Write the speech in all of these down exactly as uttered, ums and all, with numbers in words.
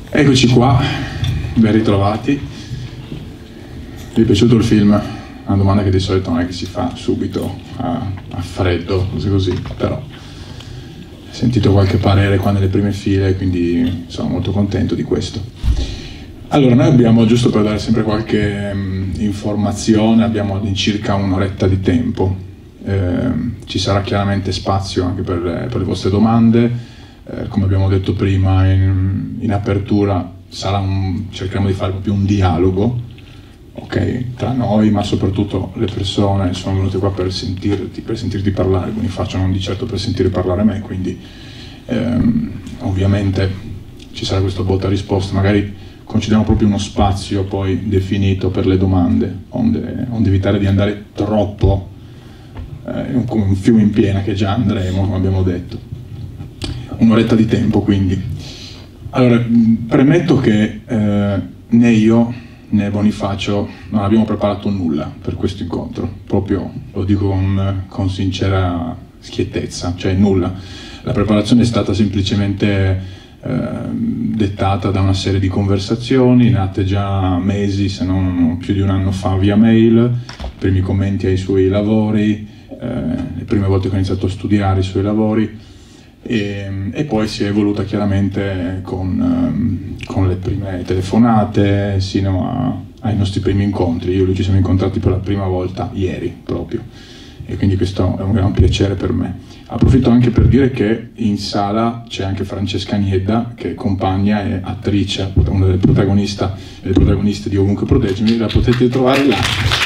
Eccoci qua, ben ritrovati. Vi è piaciuto il film? Una domanda che di solito non è che si fa subito, a, a freddo, cose così, però ho sentito qualche parere qua nelle prime file, quindi sono molto contento di questo. Allora, noi abbiamo, giusto per dare sempre qualche um, informazione, abbiamo all'incirca un'oretta di tempo. Eh, ci sarà chiaramente spazio anche per, per le vostre domande. Eh, come abbiamo detto prima in, in apertura, sarà un, cercheremo di fare proprio un dialogo, okay, tra noi, ma soprattutto le persone sono venute qua per sentirti, per sentirti parlare, Bonifacio, non di certo per sentire parlare me, quindi ehm, ovviamente ci sarà questa botta risposta, magari concediamo proprio uno spazio poi definito per le domande, onde, onde evitare di andare troppo eh, come un fiume in piena, che già andremo, come abbiamo detto. Un'oretta di tempo, quindi. Allora, premetto che eh, né io né Bonifacio non abbiamo preparato nulla per questo incontro, proprio lo dico con, con sincera schiettezza, cioè nulla. La preparazione è stata semplicemente eh, dettata da una serie di conversazioni nate già mesi, se non più di un anno fa, via mail, i primi commenti ai suoi lavori, eh, le prime volte che ho iniziato a studiare i suoi lavori. E, e poi si è evoluta chiaramente con, con le prime telefonate sino a, ai nostri primi incontri. Io e lui ci siamo incontrati per la prima volta ieri proprio, e quindi questo è un gran piacere per me. Approfitto anche per dire che in sala c'è anche Francesca Niedda, che è compagna e attrice, una delle protagoniste, delle protagoniste di Ovunque Proteggimi, la potete trovare là.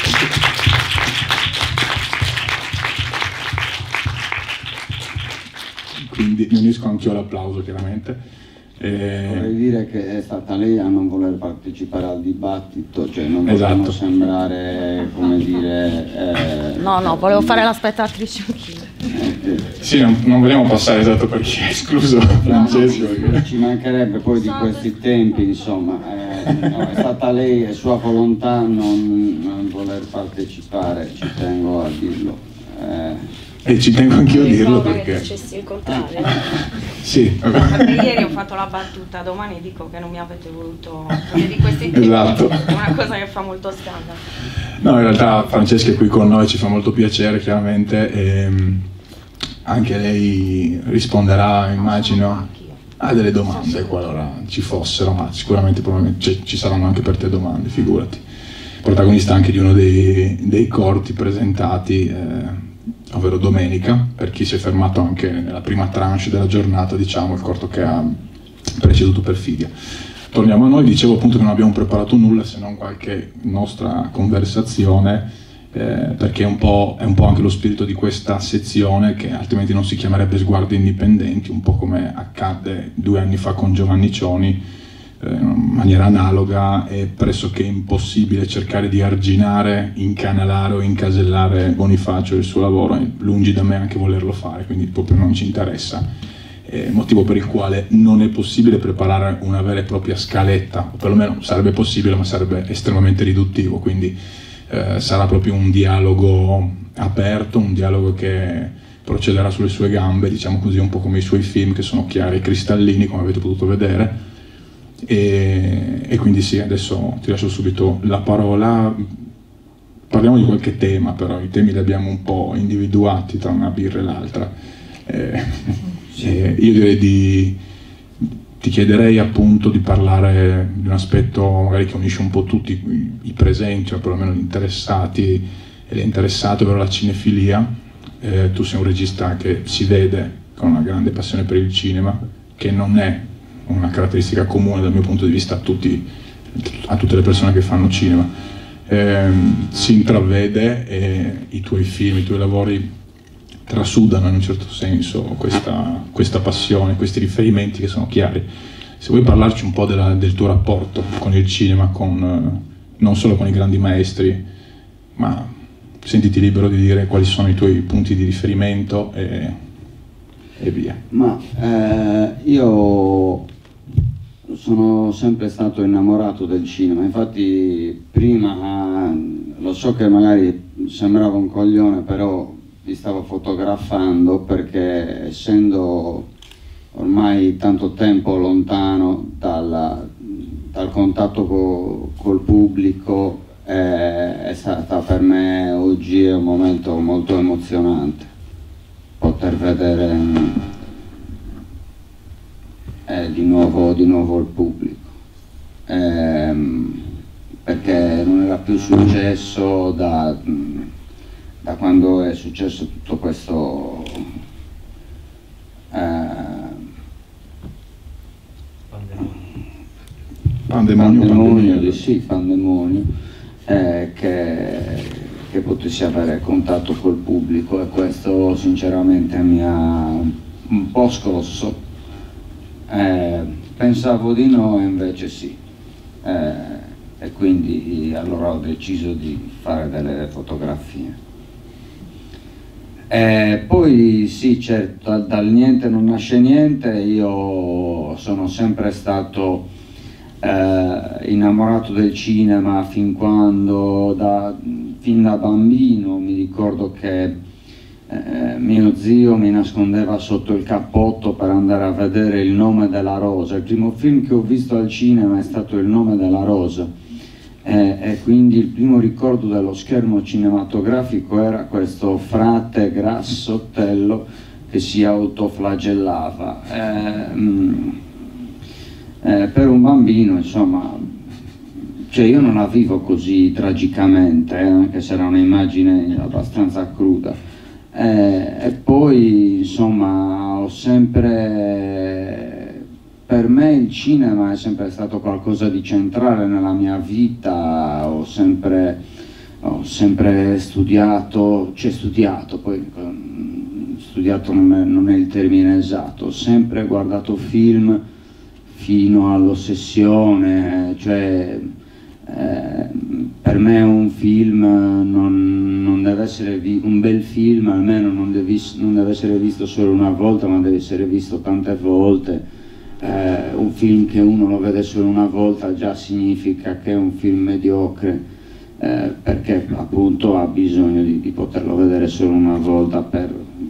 Quindi mi unisco anch'io all'applauso, chiaramente. E... Vorrei dire che è stata lei a non voler partecipare al dibattito, cioè non esatto. Vogliamo sembrare, come dire... Eh... No, no, volevo fare la spettatrice anch'io. Eh, sì, non, non vogliamo passare esatto per chi è escluso Francesco. Perché... Ci mancherebbe poi di questi tempi, insomma. Eh, no, è stata lei, è sua volontà non, non voler partecipare, ci tengo a dirlo. Eh, E ci tengo anch'io a dirlo perché... Dicessi il contrario. Sì. Perché ieri ho fatto la battuta, domani dico che non mi avete voluto, perché di questi tipi esatto. È una cosa che fa molto scandalo. No, in realtà Francesca è qui con noi, ci fa molto piacere chiaramente, e anche lei risponderà, immagino, a delle domande qualora ci fossero, ma sicuramente probabilmente ci saranno anche per te domande, figurati. Protagonista anche di uno dei, dei corti presentati, eh, ovvero Domenica, per chi si è fermato anche nella prima tranche della giornata, diciamo, il corto che ha preceduto Perfidia. Torniamo a noi, dicevo appunto che non abbiamo preparato nulla se non qualche nostra conversazione, eh, perché è un po', è un po' anche lo spirito di questa sezione, che altrimenti non si chiamerebbe Sguardi Indipendenti, un po' come accadde due anni fa con Giovanni Cioni. In maniera analoga è pressoché impossibile cercare di arginare, incanalare o incasellare Bonifacio e il suo lavoro, è lungi da me anche volerlo fare, quindi proprio non ci interessa. È il motivo per il quale non è possibile preparare una vera e propria scaletta, o perlomeno sarebbe possibile, ma sarebbe estremamente riduttivo, quindi eh, sarà proprio un dialogo aperto, un dialogo che procederà sulle sue gambe, diciamo così, un po' come i suoi film, che sono chiari e cristallini, come avete potuto vedere. E, e quindi sì, adesso ti lascio subito la parola. Parliamo di qualche tema, però i temi li abbiamo un po' individuati tra una birra e l'altra. Eh, eh, io direi di ti chiederei appunto di parlare di un aspetto magari che unisce un po' tutti i, i presenti, o perlomeno gli interessati e le interessate, ovvero la cinefilia. Eh, tu sei un regista che si vede con una grande passione per il cinema, che non è una caratteristica comune dal mio punto di vista a, tutti, a tutte le persone che fanno cinema. Eh, si intravede e i tuoi film, i tuoi lavori trasudano in un certo senso questa, questa passione, questi riferimenti che sono chiari. Se vuoi parlarci un po' della, del tuo rapporto con il cinema, con, non solo con i grandi maestri, ma sentiti libero di dire quali sono i tuoi punti di riferimento e, e via. Ma eh, io sono sempre stato innamorato del cinema, infatti prima, lo so che magari sembrava un coglione, però vi stavo fotografando perché essendo ormai tanto tempo lontano dalla, contatto co, col pubblico è, è stata per me oggi è un momento molto emozionante, poter vedere eh, di, nuovo, di nuovo il pubblico, eh, perché non era più successo da, da quando è successo tutto questo eh, Pandemonio, pandemonio, di, sì, pandemonio, eh, che, che potessi avere contatto col pubblico, e questo sinceramente mi ha un po' scosso. Eh, pensavo di no, invece sì, eh, e quindi allora ho deciso di fare delle fotografie. Eh, poi sì, certo, dal, dal niente non nasce niente. Io sono sempre stato Eh, innamorato del cinema fin quando, da, fin da bambino. Mi ricordo che eh, mio zio mi nascondeva sotto il cappotto per andare a vedere Il nome della rosa. Il primo film che ho visto al cinema è stato Il nome della rosa, eh, e quindi il primo ricordo dello schermo cinematografico era questo frate grassottello che si autoflagellava. Eh, mh, Eh, per un bambino, insomma, cioè io non la vivo così tragicamente, eh, anche se era un'immagine abbastanza cruda. Eh, e poi, insomma, ho sempre, per me il cinema è sempre stato qualcosa di centrale nella mia vita. Ho sempre, ho sempre studiato, cioè studiato, poi studiato non è, non è il termine esatto, ho sempre guardato film fino all'ossessione, cioè eh, per me un film non, non deve essere un bel film, almeno non deve, non deve essere visto solo una volta, ma deve essere visto tante volte. Eh, un film che uno lo vede solo una volta già significa che è un film mediocre, eh, perché appunto ha bisogno di, di poterlo vedere solo una volta per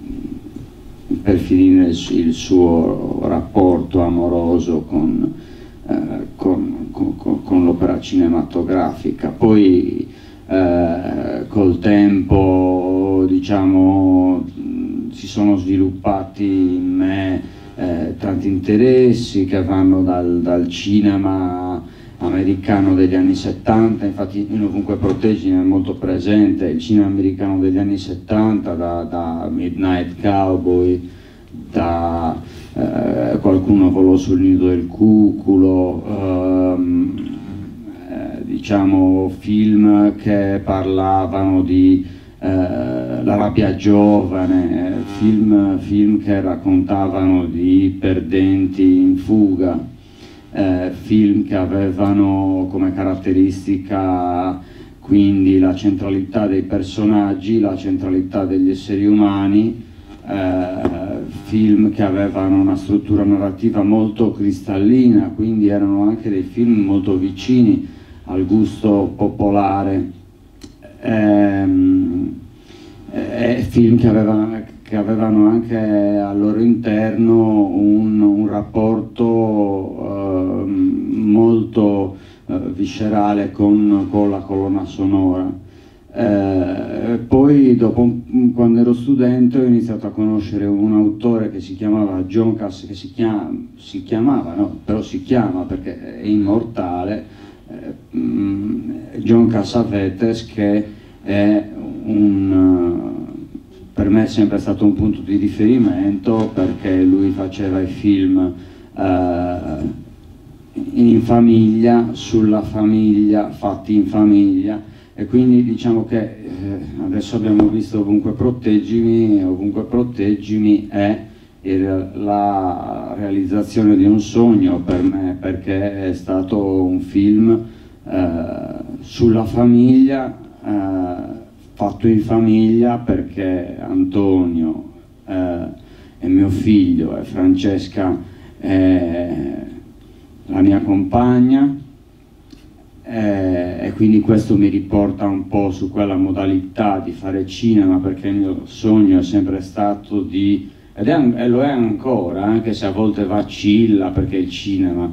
per finire il, il suo rapporto amoroso con, eh, con, con, con l'opera cinematografica. Poi eh, col tempo, diciamo, si sono sviluppati in me eh, tanti interessi che vanno dal, dal cinema americano degli anni settanta. Infatti in Ovunque Proteggine è molto presente il cinema americano degli anni settanta, da, da Midnight Cowboy, da eh, Qualcuno volò sul nido del cuculo, ehm, eh, diciamo film che parlavano di eh, la rabbia giovane, film, film che raccontavano di perdenti in fuga. Eh, film che avevano come caratteristica quindi la centralità dei personaggi, la centralità degli esseri umani, eh, film che avevano una struttura narrativa molto cristallina, quindi erano anche dei film molto vicini al gusto popolare, ehm, e film che avevano, che avevano anche al loro interno un, un rapporto eh, molto eh, viscerale con, con la colonna sonora. Eh, poi dopo, quando ero studente, ho iniziato a conoscere un autore che si chiamava John Cass, che si, chiama, si chiamava, no, però si chiama perché è immortale, eh, John Cassavetes, che è un... per me è sempre stato un punto di riferimento, perché lui faceva i film eh, in famiglia, sulla famiglia, fatti in famiglia, e quindi diciamo che eh, adesso abbiamo visto Ovunque Proteggimi, e Ovunque Proteggimi è il, la realizzazione di un sogno per me, perché è stato un film eh, sulla famiglia, eh, fatto in famiglia, perché Antonio eh, è mio figlio e Francesca è la mia compagna, eh, e quindi questo mi riporta un po' su quella modalità di fare cinema, perché il mio sogno è sempre stato di, ed è, e lo è ancora, anche se a volte vacilla, perché il cinema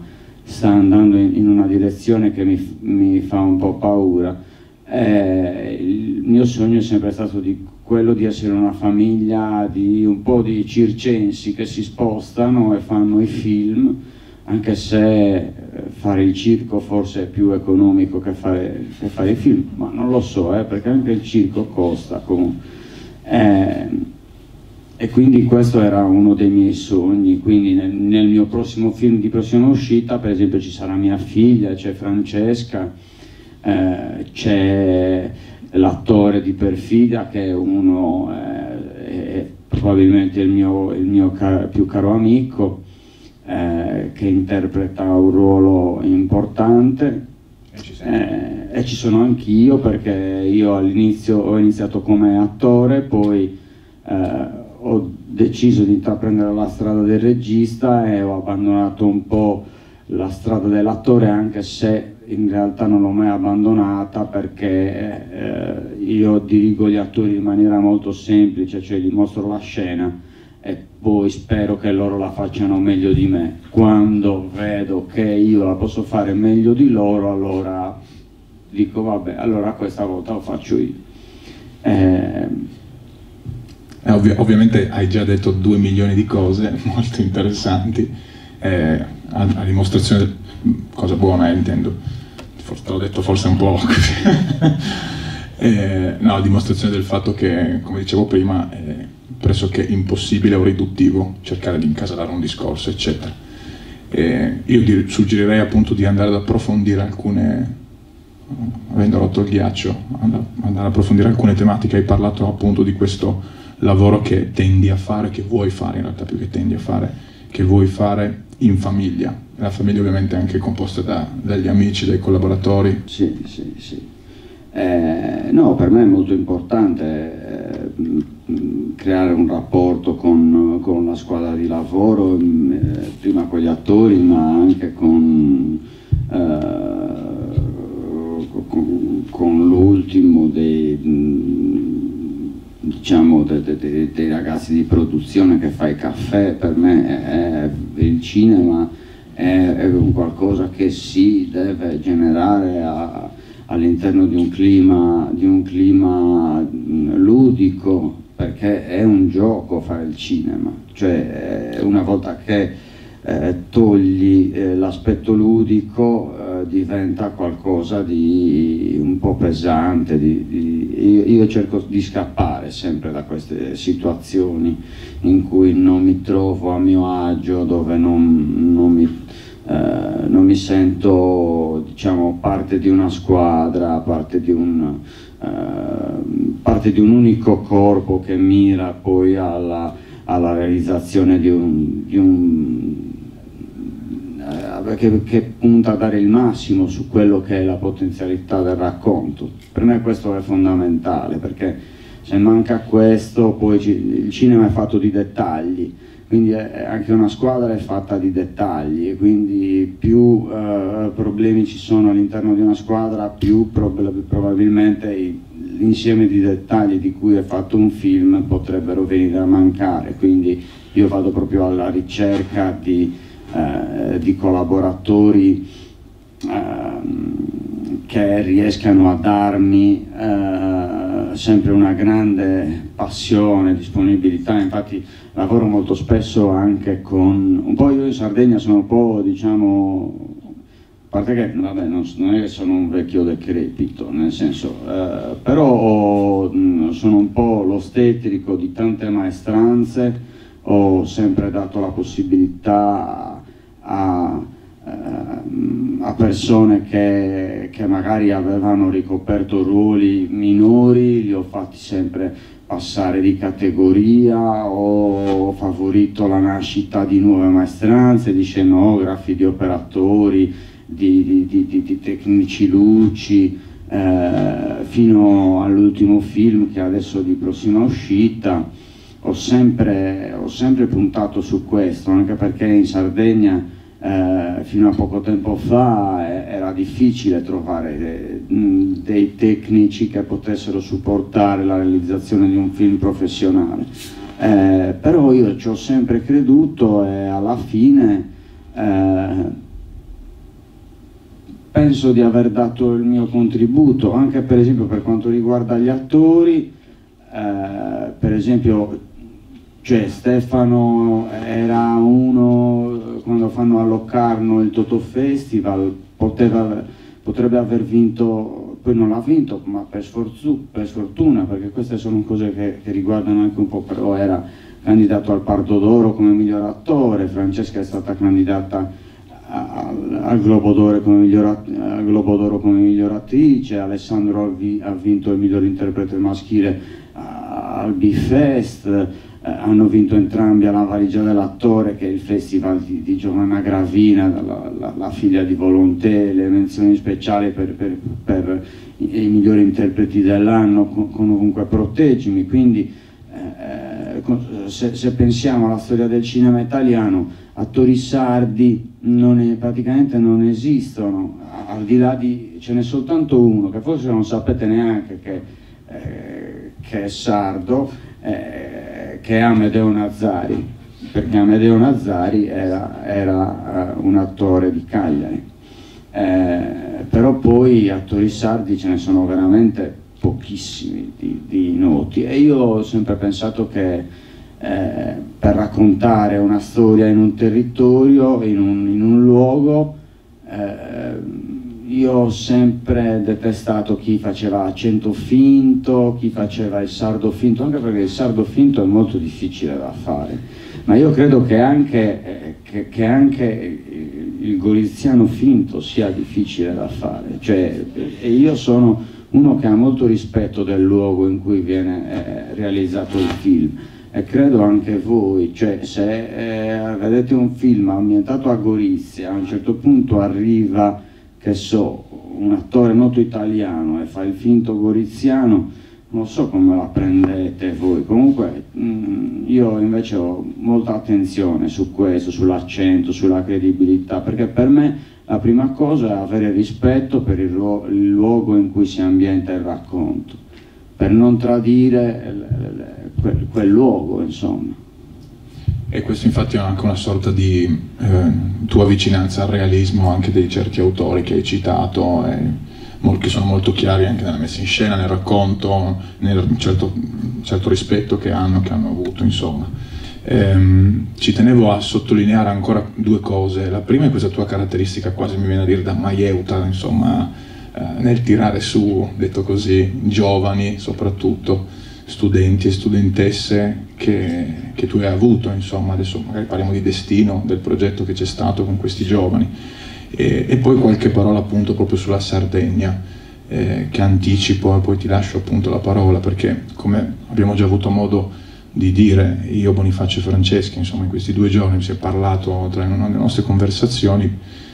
sta andando in, in una direzione che mi, mi fa un po' paura. Eh, il mio sogno è sempre stato di, quello di essere una famiglia di un po' di circensi che si spostano e fanno i film, anche se fare il circo forse è più economico che fare, che fare i film, ma non lo so, eh, perché anche il circo costa comunque. Eh, e quindi questo era uno dei miei sogni, quindi nel, nel mio prossimo film di prossima uscita, per esempio, ci sarà mia figlia, c'è Francesca, eh, c'è l'attore di Perfidia che è uno, eh, è probabilmente il mio, il mio car- più caro amico, Eh, che interpreta un ruolo importante, e ci, eh, e ci sono anch'io, perché io all'inizio ho iniziato come attore, poi eh, ho deciso di intraprendere la strada del regista e ho abbandonato un po' la strada dell'attore, anche se in realtà non l'ho mai abbandonata, perché eh, io dirigo gli attori in maniera molto semplice, cioè gli mostro la scena e poi spero che loro la facciano meglio di me. Quando vedo che io la posso fare meglio di loro, allora dico vabbè, allora questa volta lo faccio io. Eh... Eh, ovvi- ovviamente hai già detto due milioni di cose molto interessanti, eh, a, a dimostrazione, del, cosa buona eh, intendo, forse te l'ho detto forse un po' così. eh, no, a dimostrazione del fatto che, come dicevo prima, eh, pressoché impossibile o riduttivo cercare di incastrare un discorso, eccetera. E io dir- suggerirei appunto di andare ad approfondire alcune, avendo rotto il ghiaccio, andare ad approfondire alcune tematiche. Hai parlato appunto di questo lavoro che tendi a fare, che vuoi fare in realtà, più che tendi a fare, che vuoi fare in famiglia. La famiglia ovviamente è anche composta da, dagli amici, dai collaboratori. Sì, sì, sì. Eh, no, per me è molto importante eh, creare un rapporto con, con la squadra di lavoro, eh, prima con gli attori, ma anche con, eh, con, con l'ultimo dei, diciamo, dei, dei, dei ragazzi di produzione che fa i caffè. Per me è, è il cinema è, è un qualcosa che si deve generare a all'interno di un clima, di un clima ludico, perché è un gioco fare il cinema, cioè una volta che eh, togli eh, l'aspetto ludico eh, diventa qualcosa di un po' pesante, di, di, io, io cerco di scappare sempre da queste situazioni in cui non mi trovo a mio agio, dove non, non mi Uh, non mi sento, diciamo, parte di una squadra, parte di un, uh, parte di un unico corpo che mira poi alla, alla realizzazione di un, di un uh, che, che punta a dare il massimo su quello che è la potenzialità del racconto. Per me questo è fondamentale, perché se manca questo poi ci, il cinema è fatto di dettagli. Quindi anche una squadra è fatta di dettagli, e quindi più eh, problemi ci sono all'interno di una squadra, più prob- probabilmente l'insieme di dettagli di cui è fatto un film potrebbero venire a mancare. Quindi io vado proprio alla ricerca di, eh, di collaboratori eh, che riescano a darmi eh, sempre una grande passione, disponibilità. Infatti lavoro molto spesso anche con, un po' io in Sardegna sono un po', diciamo, a parte che vabbè, non, non è che sono un vecchio decrepito, nel senso, eh, però ho, mh, sono un po' l'ostetrico di tante maestranze, ho sempre dato la possibilità a, a persone che, che magari avevano ricoperto ruoli minori, li ho fatti sempre passare di categoria, ho favorito la nascita di nuove maestranze, di scenografi, di operatori, di, di, di, di, di tecnici luci, eh, fino all'ultimo film che adesso è di prossima uscita. Ho sempre, ho sempre puntato su questo, anche perché in Sardegna Eh, fino a poco tempo fa eh, era difficile trovare de, mh, dei tecnici che potessero supportare la realizzazione di un film professionale, eh, però io ci ho sempre creduto, e alla fine eh, penso di aver dato il mio contributo, anche per esempio per quanto riguarda gli attori, eh, per esempio, cioè Stefano era uno, quando fanno a Locarno il Totò Festival, poteva, potrebbe aver vinto, poi non l'ha vinto, ma per, sforzu, per sfortuna, perché queste sono cose che, che riguardano anche un po', però era candidato al Pardo d'Oro come miglior attore, Francesca è stata candidata al, al Globo d'Oro come miglior, al Globo d'Oro come miglior attrice, Alessandro ha, vi, ha vinto il miglior interprete maschile al B-Fest, eh, hanno vinto entrambi alla Valigia dell'attore, che è il festival di, di Giovanna Gravina, la, la, la figlia di Volonté, le menzioni speciali per, per, per i, i migliori interpreti dell'anno con, con Ovunque Proteggimi, quindi eh, se, se pensiamo alla storia del cinema italiano, attori sardi non è, praticamente non esistono, al di là di, ce n'è soltanto uno che forse non sapete neanche che, eh, che è sardo, eh, che è Amedeo Nazzari, perché Amedeo Nazzari era, era uh, un attore di Cagliari, eh, però poi attori sardi ce ne sono veramente pochissimi di, di noti, e io ho sempre pensato che Eh, per raccontare una storia in un territorio, in un, in un luogo, eh, io ho sempre detestato chi faceva accento finto, chi faceva il sardo finto, anche perché il sardo finto è molto difficile da fare, ma io credo che anche, eh, che, che anche il goriziano finto sia difficile da fare, cioè, e io sono uno che ha molto rispetto del luogo in cui viene eh, realizzato il film. E credo anche voi, cioè se eh, vedete un film ambientato a Gorizia, a un certo punto arriva, che so, un attore noto italiano e fa il finto goriziano, non so come la prendete voi. Comunque mh, io invece ho molta attenzione su questo, sull'accento, sulla credibilità, perché per me la prima cosa è avere rispetto per il, lu il luogo in cui si ambienta il racconto, per non tradire le, le, Quel, quel luogo, insomma. E questo infatti è anche una sorta di eh, tua vicinanza al realismo anche dei certi autori che hai citato, e che sono molto chiari anche nella messa in scena, nel racconto, nel certo, certo rispetto che hanno, che hanno avuto, insomma. Ehm, ci tenevo a sottolineare ancora due cose. La prima è questa tua caratteristica, quasi mi viene a dire da maieuta, insomma, eh, nel tirare su, detto così, giovani soprattutto, studenti e studentesse che, che tu hai avuto, insomma, adesso magari parliamo di destino, del progetto che c'è stato con questi giovani, e, e poi qualche parola appunto proprio sulla Sardegna, eh, che anticipo, e poi ti lascio appunto la parola, perché come abbiamo già avuto modo di dire io, Bonifacio e Francesca, insomma in questi due giorni si è parlato tra le nostre conversazioni,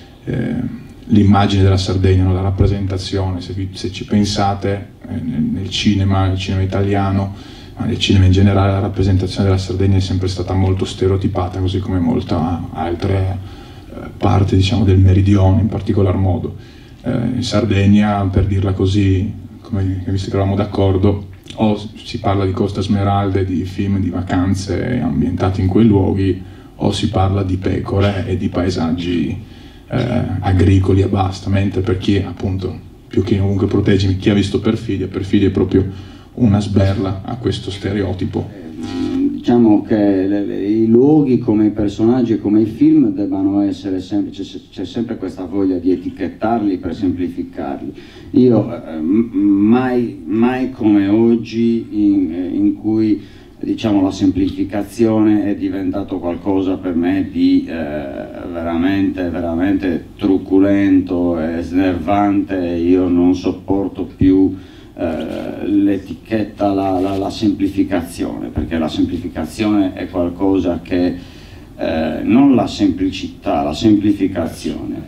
eh, l'immagine della Sardegna, no? La rappresentazione, se, vi, se ci pensate eh, nel, nel cinema, nel cinema italiano, ma nel cinema in generale, la rappresentazione della Sardegna è sempre stata molto stereotipata, così come molta altre eh, parti, diciamo, del meridione in particolar modo. Eh, in Sardegna, per dirla così, come visto che eravamo d'accordo, o si parla di Costa Smeralda e di film di vacanze ambientati in quei luoghi, o si parla di pecore e di paesaggi Eh, agricoli e basta, mentre per chi appunto più che Ovunque Proteggimi, chi ha visto Perfidia, Perfidia è proprio una sberla a questo stereotipo. Eh, diciamo che le, le, i luoghi come i personaggi e come i film debbano essere sempre, c'è sempre questa voglia di etichettarli per semplificarli. Io eh, mai, mai come oggi in, in cui diciamo la semplificazione è diventato qualcosa per me di eh, veramente, veramente truculento e snervante. Io non sopporto più eh, l'etichetta, la, la, la semplificazione, perché la semplificazione è qualcosa che, eh, non la semplicità, la semplificazione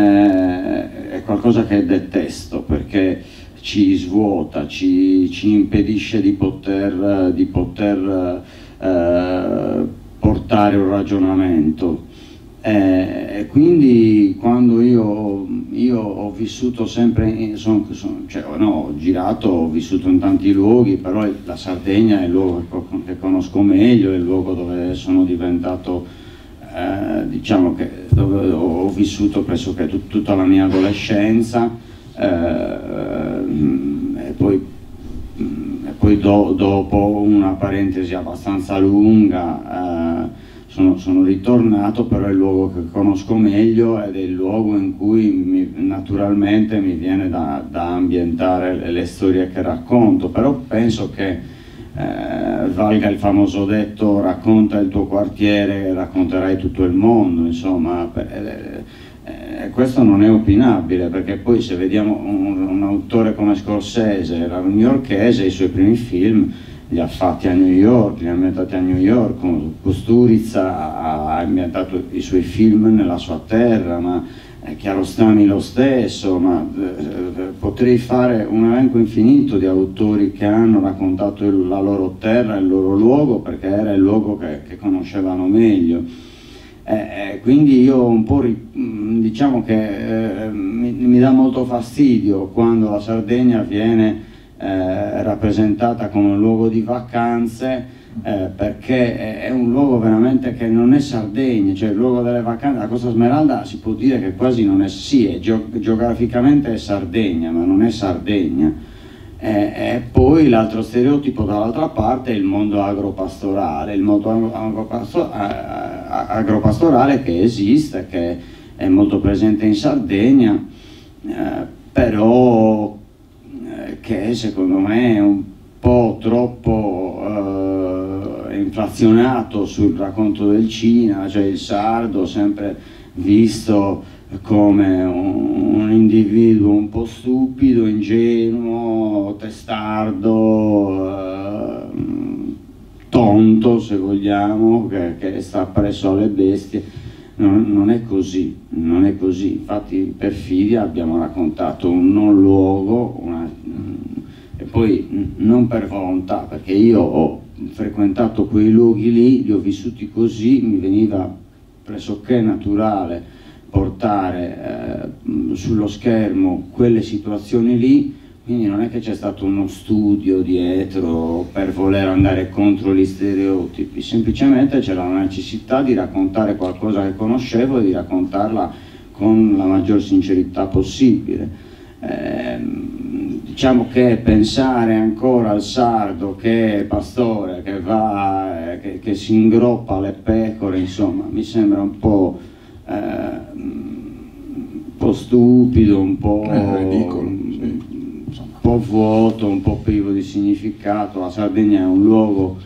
eh, è qualcosa che detesto, perché ci svuota, ci, ci impedisce di poter, di poter eh, portare un ragionamento. E eh, quindi quando io, io ho vissuto sempre, in, son, son, cioè, no, ho girato, ho vissuto in tanti luoghi, però la Sardegna è il luogo che conosco meglio, è il luogo dove sono diventato, eh, diciamo che dove ho vissuto pressoché tut tutta la mia adolescenza, eh, e poi, e poi do dopo una parentesi abbastanza lunga eh, sono, sono ritornato, però è il luogo che conosco meglio ed è il luogo in cui mi, naturalmente mi viene da, da ambientare le, le storie che racconto, però penso che Eh, valga il famoso detto: racconta il tuo quartiere, racconterai tutto il mondo, insomma, eh, eh, questo non è opinabile, perché poi se vediamo un, un autore come Scorsese, era newyorkese, i suoi primi film li ha fatti a New York, li ha ambientati a New York, Kusturica ha ambientato i suoi film nella sua terra, ma Kiarostami lo stesso, ma eh, potrei fare un elenco infinito di autori che hanno raccontato il, la loro terra, il loro luogo, perché era il luogo che, che conoscevano meglio. Eh, quindi io un po' diciamo che eh, mi, mi dà molto fastidio quando la Sardegna viene eh, rappresentata come un luogo di vacanze, Eh, perché è un luogo veramente che non è Sardegna, cioè il luogo delle vacanze. La Costa Smeralda si può dire che quasi non è, sì, è geo geograficamente è Sardegna, ma non è Sardegna. E, e poi l'altro stereotipo dall'altra parte è il mondo agropastorale, il mondo agropastor agropastorale che esiste, che è molto presente in Sardegna, eh, però eh, che secondo me è un po' troppo eh, inflazionato sul racconto del cinema, cioè il sardo sempre visto come un, un individuo un po' stupido, ingenuo, testardo, eh, tonto se vogliamo, che, che sta presso alle bestie. Non, non è così, non è così. Infatti in Perfidia abbiamo raccontato un non luogo, una, e poi non per volontà, perché io ho frequentato quei luoghi lì, li ho vissuti così, mi veniva pressoché naturale portare eh, sullo schermo quelle situazioni lì, quindi non è che c'è stato uno studio dietro per voler andare contro gli stereotipi, semplicemente c'era la necessità di raccontare qualcosa che conoscevo e di raccontarla con la maggior sincerità possibile. Eh, diciamo che pensare ancora al sardo che è pastore, che va, eh, che, che si ingroppa le pecore, insomma, mi sembra un po', eh, un po' stupido, un po', è ridicolo, sì. Un po' vuoto, un po' privo di significato. La Sardegna è un luogo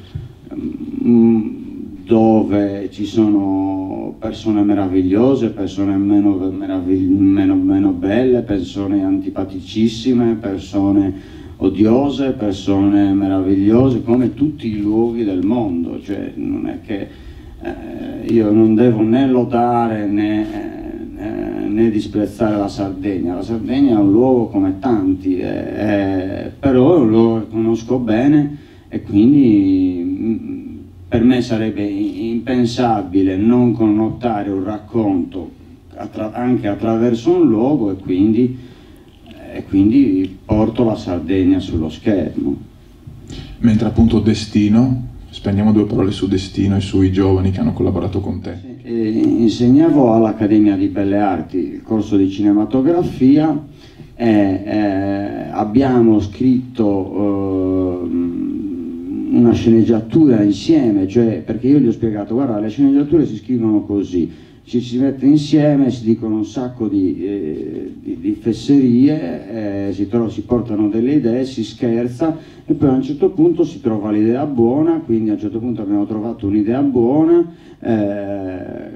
um, dove ci sono persone meravigliose, persone meno, meno, meno belle, persone antipaticissime, persone odiose, persone meravigliose, come tutti i luoghi del mondo. Cioè, non è che eh, io non devo né lodare né, eh, né disprezzare la Sardegna. La Sardegna è un luogo come tanti, eh, eh, però è un luogo che conosco bene e quindi per me sarebbe impensabile non connotare un racconto attra anche attraverso un luogo, e quindi, e quindi porto la Sardegna sullo schermo. Mentre appunto Destino, spendiamo due parole su Destino e sui giovani che hanno collaborato con te. E insegnavo all'Accademia di Belle Arti il corso di cinematografia e eh, abbiamo scritto eh, una sceneggiatura insieme, cioè, perché io gli ho spiegato: guarda, le sceneggiature si scrivono così, ci si mette insieme, si dicono un sacco di, eh, di, di fesserie, eh, si, si portano delle idee, si scherza e poi a un certo punto si trova l'idea buona. Quindi a un certo punto abbiamo trovato un'idea buona eh,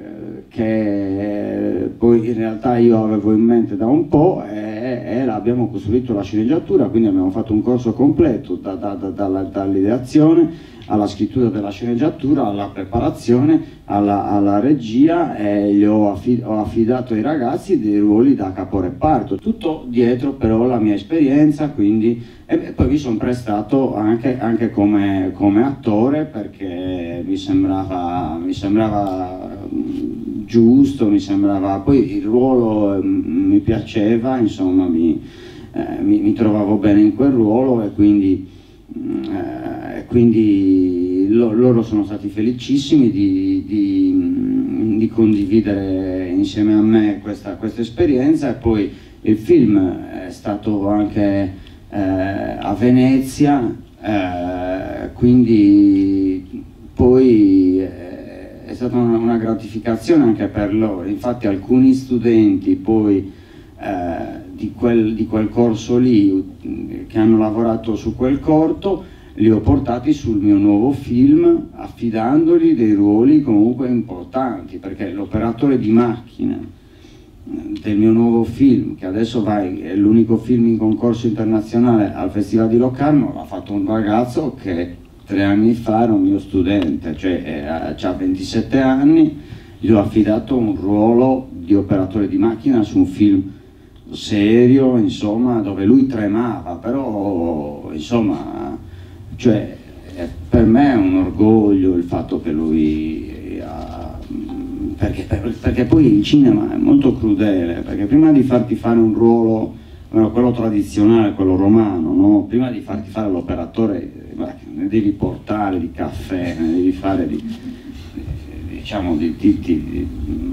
che poi in realtà io avevo in mente da un po', e, e abbiamo costruito la sceneggiatura. Quindi abbiamo fatto un corso completo da, da, da, dall'ideazione alla scrittura della sceneggiatura, alla preparazione, alla, alla regia, e gli ho, affid ho affidato ai ragazzi dei ruoli da caporeparto, tutto dietro però la mia esperienza. Quindi, e poi mi sono prestato anche, anche come, come attore, perché mi sembrava, mi sembrava giusto, mi sembrava, poi il ruolo eh, mi piaceva, insomma mi, eh, mi, mi trovavo bene in quel ruolo, e quindi Eh, quindi lo, loro sono stati felicissimi di, di, di condividere insieme a me questa, questa esperienza, e poi il film è stato anche eh, a Venezia, eh, quindi poi eh, è stata una, una gratificazione anche per loro. Infatti alcuni studenti poi eh, di, quel, di quel corso lì, che hanno lavorato su quel corto, li ho portati sul mio nuovo film, affidandogli dei ruoli comunque importanti, perché l'operatore di macchina del mio nuovo film, che adesso vai, è l'unico film in concorso internazionale al Festival di Locarno, l'ha fatto un ragazzo che tre anni fa era un mio studente, cioè ha ventisette anni, gli ho affidato un ruolo di operatore di macchina su un film serio, insomma, dove lui tremava, però insomma, cioè, per me è un orgoglio il fatto che lui ha, perché, perché poi il cinema è molto crudele, perché prima di farti fare un ruolo, quello tradizionale, quello romano, no? Prima di farti fare l'operatore ne devi portare di caffè, ne devi fare di, diciamo, di, di, di,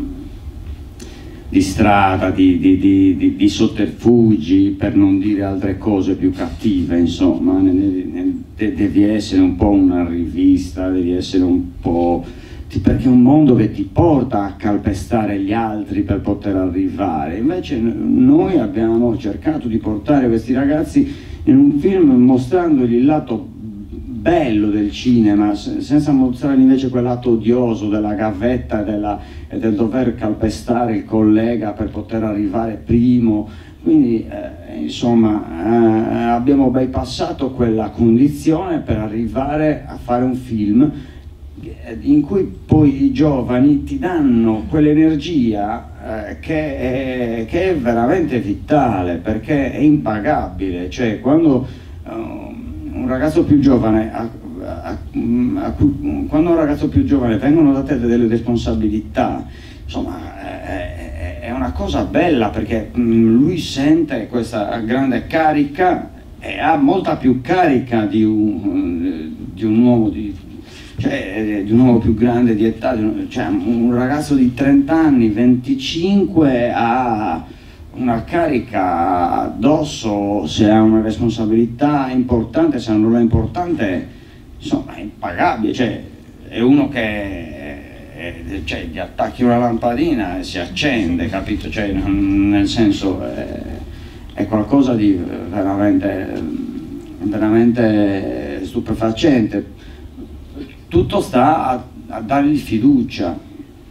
di strada, di, di, di, di sotterfugi, per non dire altre cose più cattive, insomma, ne, ne, ne, devi essere un po' una rivista, devi essere un po'... perché è un mondo che ti porta a calpestare gli altri per poter arrivare. Invece noi abbiamo cercato di portare questi ragazzi in un film mostrandogli il lato bello del cinema, senza mostrare invece quel lato odioso della gavetta e, della, e del dover calpestare il collega per poter arrivare primo. Quindi eh, insomma eh, abbiamo bypassato quella condizione per arrivare a fare un film in cui poi i giovani ti danno quell'energia eh, che, è, che è veramente vitale, perché è impagabile. Cioè, quando uh, un ragazzo più giovane a, a, a, quando un ragazzo più giovane vengono da te delle responsabilità, insomma è, è una cosa bella, perché mh, lui sente questa grande carica e ha molta più carica di un, di un uomo di Cioè, di un uomo più grande di età, di un, cioè un ragazzo di trenta anni, venticinque, ha una carica addosso, se ha una responsabilità importante, se ha un ruolo importante, insomma è impagabile. Cioè, è uno che è, cioè, gli attacchi una lampadina e si accende, capito? Cioè, nel senso è, è qualcosa di veramente, veramente stupefacente. Tutto sta a, a dargli fiducia.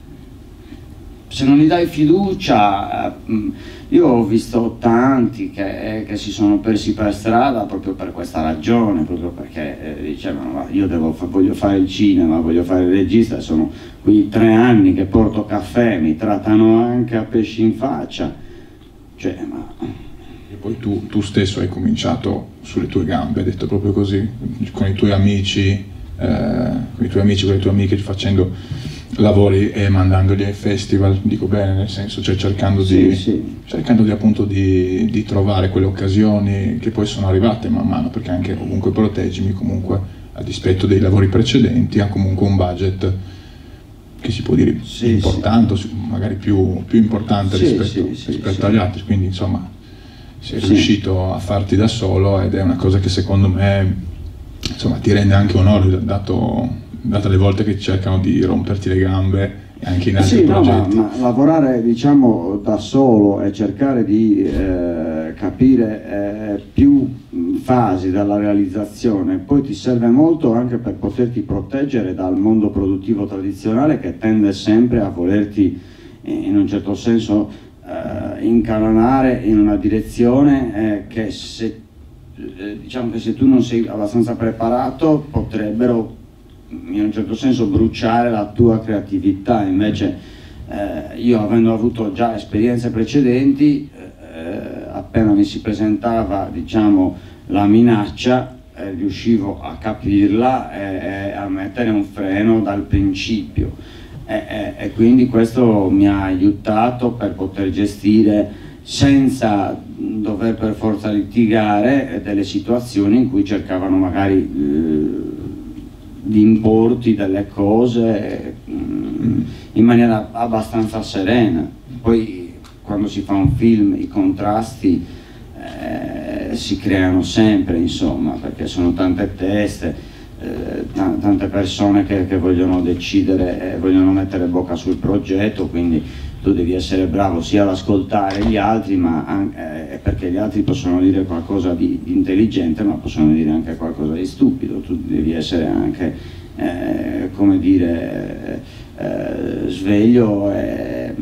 Se non gli dai fiducia, io ho visto tanti che, che si sono persi per strada proprio per questa ragione, proprio perché eh, dicevano: ma io devo, voglio fare il cinema, voglio fare il regista, sono qui tre anni che porto caffè, mi trattano anche a pesci in faccia. Cioè, ma... E poi tu, tu stesso hai cominciato sulle tue gambe, hai detto proprio così, con i tuoi amici. Eh, con i tuoi amici, con le tue amiche, facendo lavori e mandandoli ai festival, dico bene, nel senso, cioè cercando di, sì, sì. cercando di appunto di, di trovare quelle occasioni che poi sono arrivate man mano, perché anche comunque Proteggimi, comunque a dispetto dei lavori precedenti, ha comunque un budget che si può dire sì, importante, sì. magari più, più importante sì, rispetto, sì, sì, rispetto sì. agli altri, quindi insomma sei sì. riuscito a farti da solo, ed è una cosa che secondo me, insomma, ti rende anche onore, dato, dato le volte che cercano di romperti le gambe anche in altri sì, no, progetti. ma, ma lavorare, diciamo, da solo e cercare di eh, capire eh, più fasi dalla realizzazione poi ti serve molto anche per poterti proteggere dal mondo produttivo tradizionale, che tende sempre a volerti in un certo senso eh, incanalare in una direzione eh, che se diciamo che se tu non sei abbastanza preparato potrebbero in un certo senso bruciare la tua creatività. Invece eh, io, avendo avuto già esperienze precedenti, eh, appena mi si presentava, diciamo, la minaccia, eh, riuscivo a capirla e, e a mettere un freno dal principio, e, e, e quindi questo mi ha aiutato per poter gestire, senza dover per forza litigare, delle situazioni in cui cercavano magari eh, di importi delle cose mh, in maniera abbastanza serena. poi quando si fa un film i contrasti eh, si creano sempre, insomma, perché sono tante teste, eh, tante persone che, che vogliono decidere, eh, vogliono mettere bocca sul progetto, quindi tu devi essere bravo sia ad ascoltare gli altri, ma anche, eh, perché gli altri possono dire qualcosa di, di intelligente, ma possono dire anche qualcosa di stupido. Tu devi essere anche, eh, come dire, eh, sveglio e,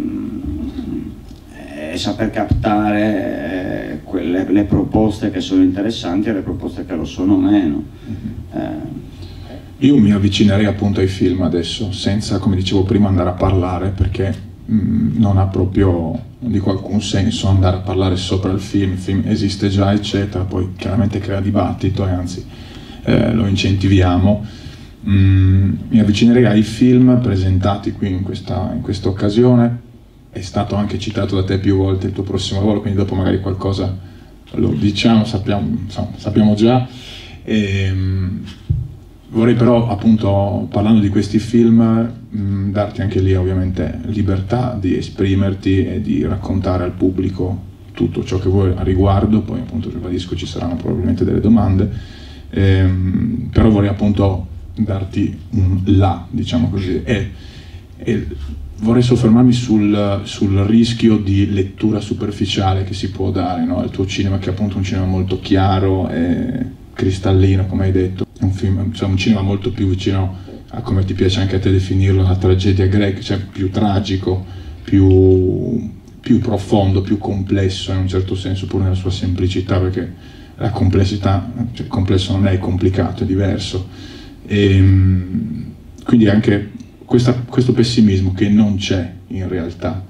e saper captare eh, quelle, le proposte che sono interessanti e le proposte che lo sono meno. Eh. Io mi avvicinerei appunto ai film adesso, senza, come dicevo prima, andare a parlare, perché non ha proprio, non dico, alcun senso andare a parlare sopra il film, il film esiste già eccetera, poi chiaramente crea dibattito e anzi eh, lo incentiviamo. Mm, mi avvicinerei ai film presentati qui in questa, in questa occasione. È stato anche citato da te più volte il tuo prossimo lavoro, quindi dopo magari qualcosa lo diciamo, sappiamo, insomma, sappiamo già. E, vorrei però, appunto, parlando di questi film, mh, darti anche lì ovviamente libertà di esprimerti e di raccontare al pubblico tutto ciò che vuoi a riguardo. Poi appunto ribadisco, ci saranno probabilmente delle domande, ehm, però vorrei appunto darti un là, diciamo così, e, e vorrei soffermarmi sul, sul rischio di lettura superficiale che si può dare, no, al tuo cinema, che è appunto un cinema molto chiaro e cristallino, come hai detto. È un film, cioè un cinema molto più vicino a, come ti piace anche a te definirlo, la tragedia greca, cioè più tragico, più, più profondo, più complesso in un certo senso, pur nella sua semplicità, perché la complessità, cioè il complesso non è complicato, è diverso. E, quindi anche questa, questo pessimismo che non c'è in realtà.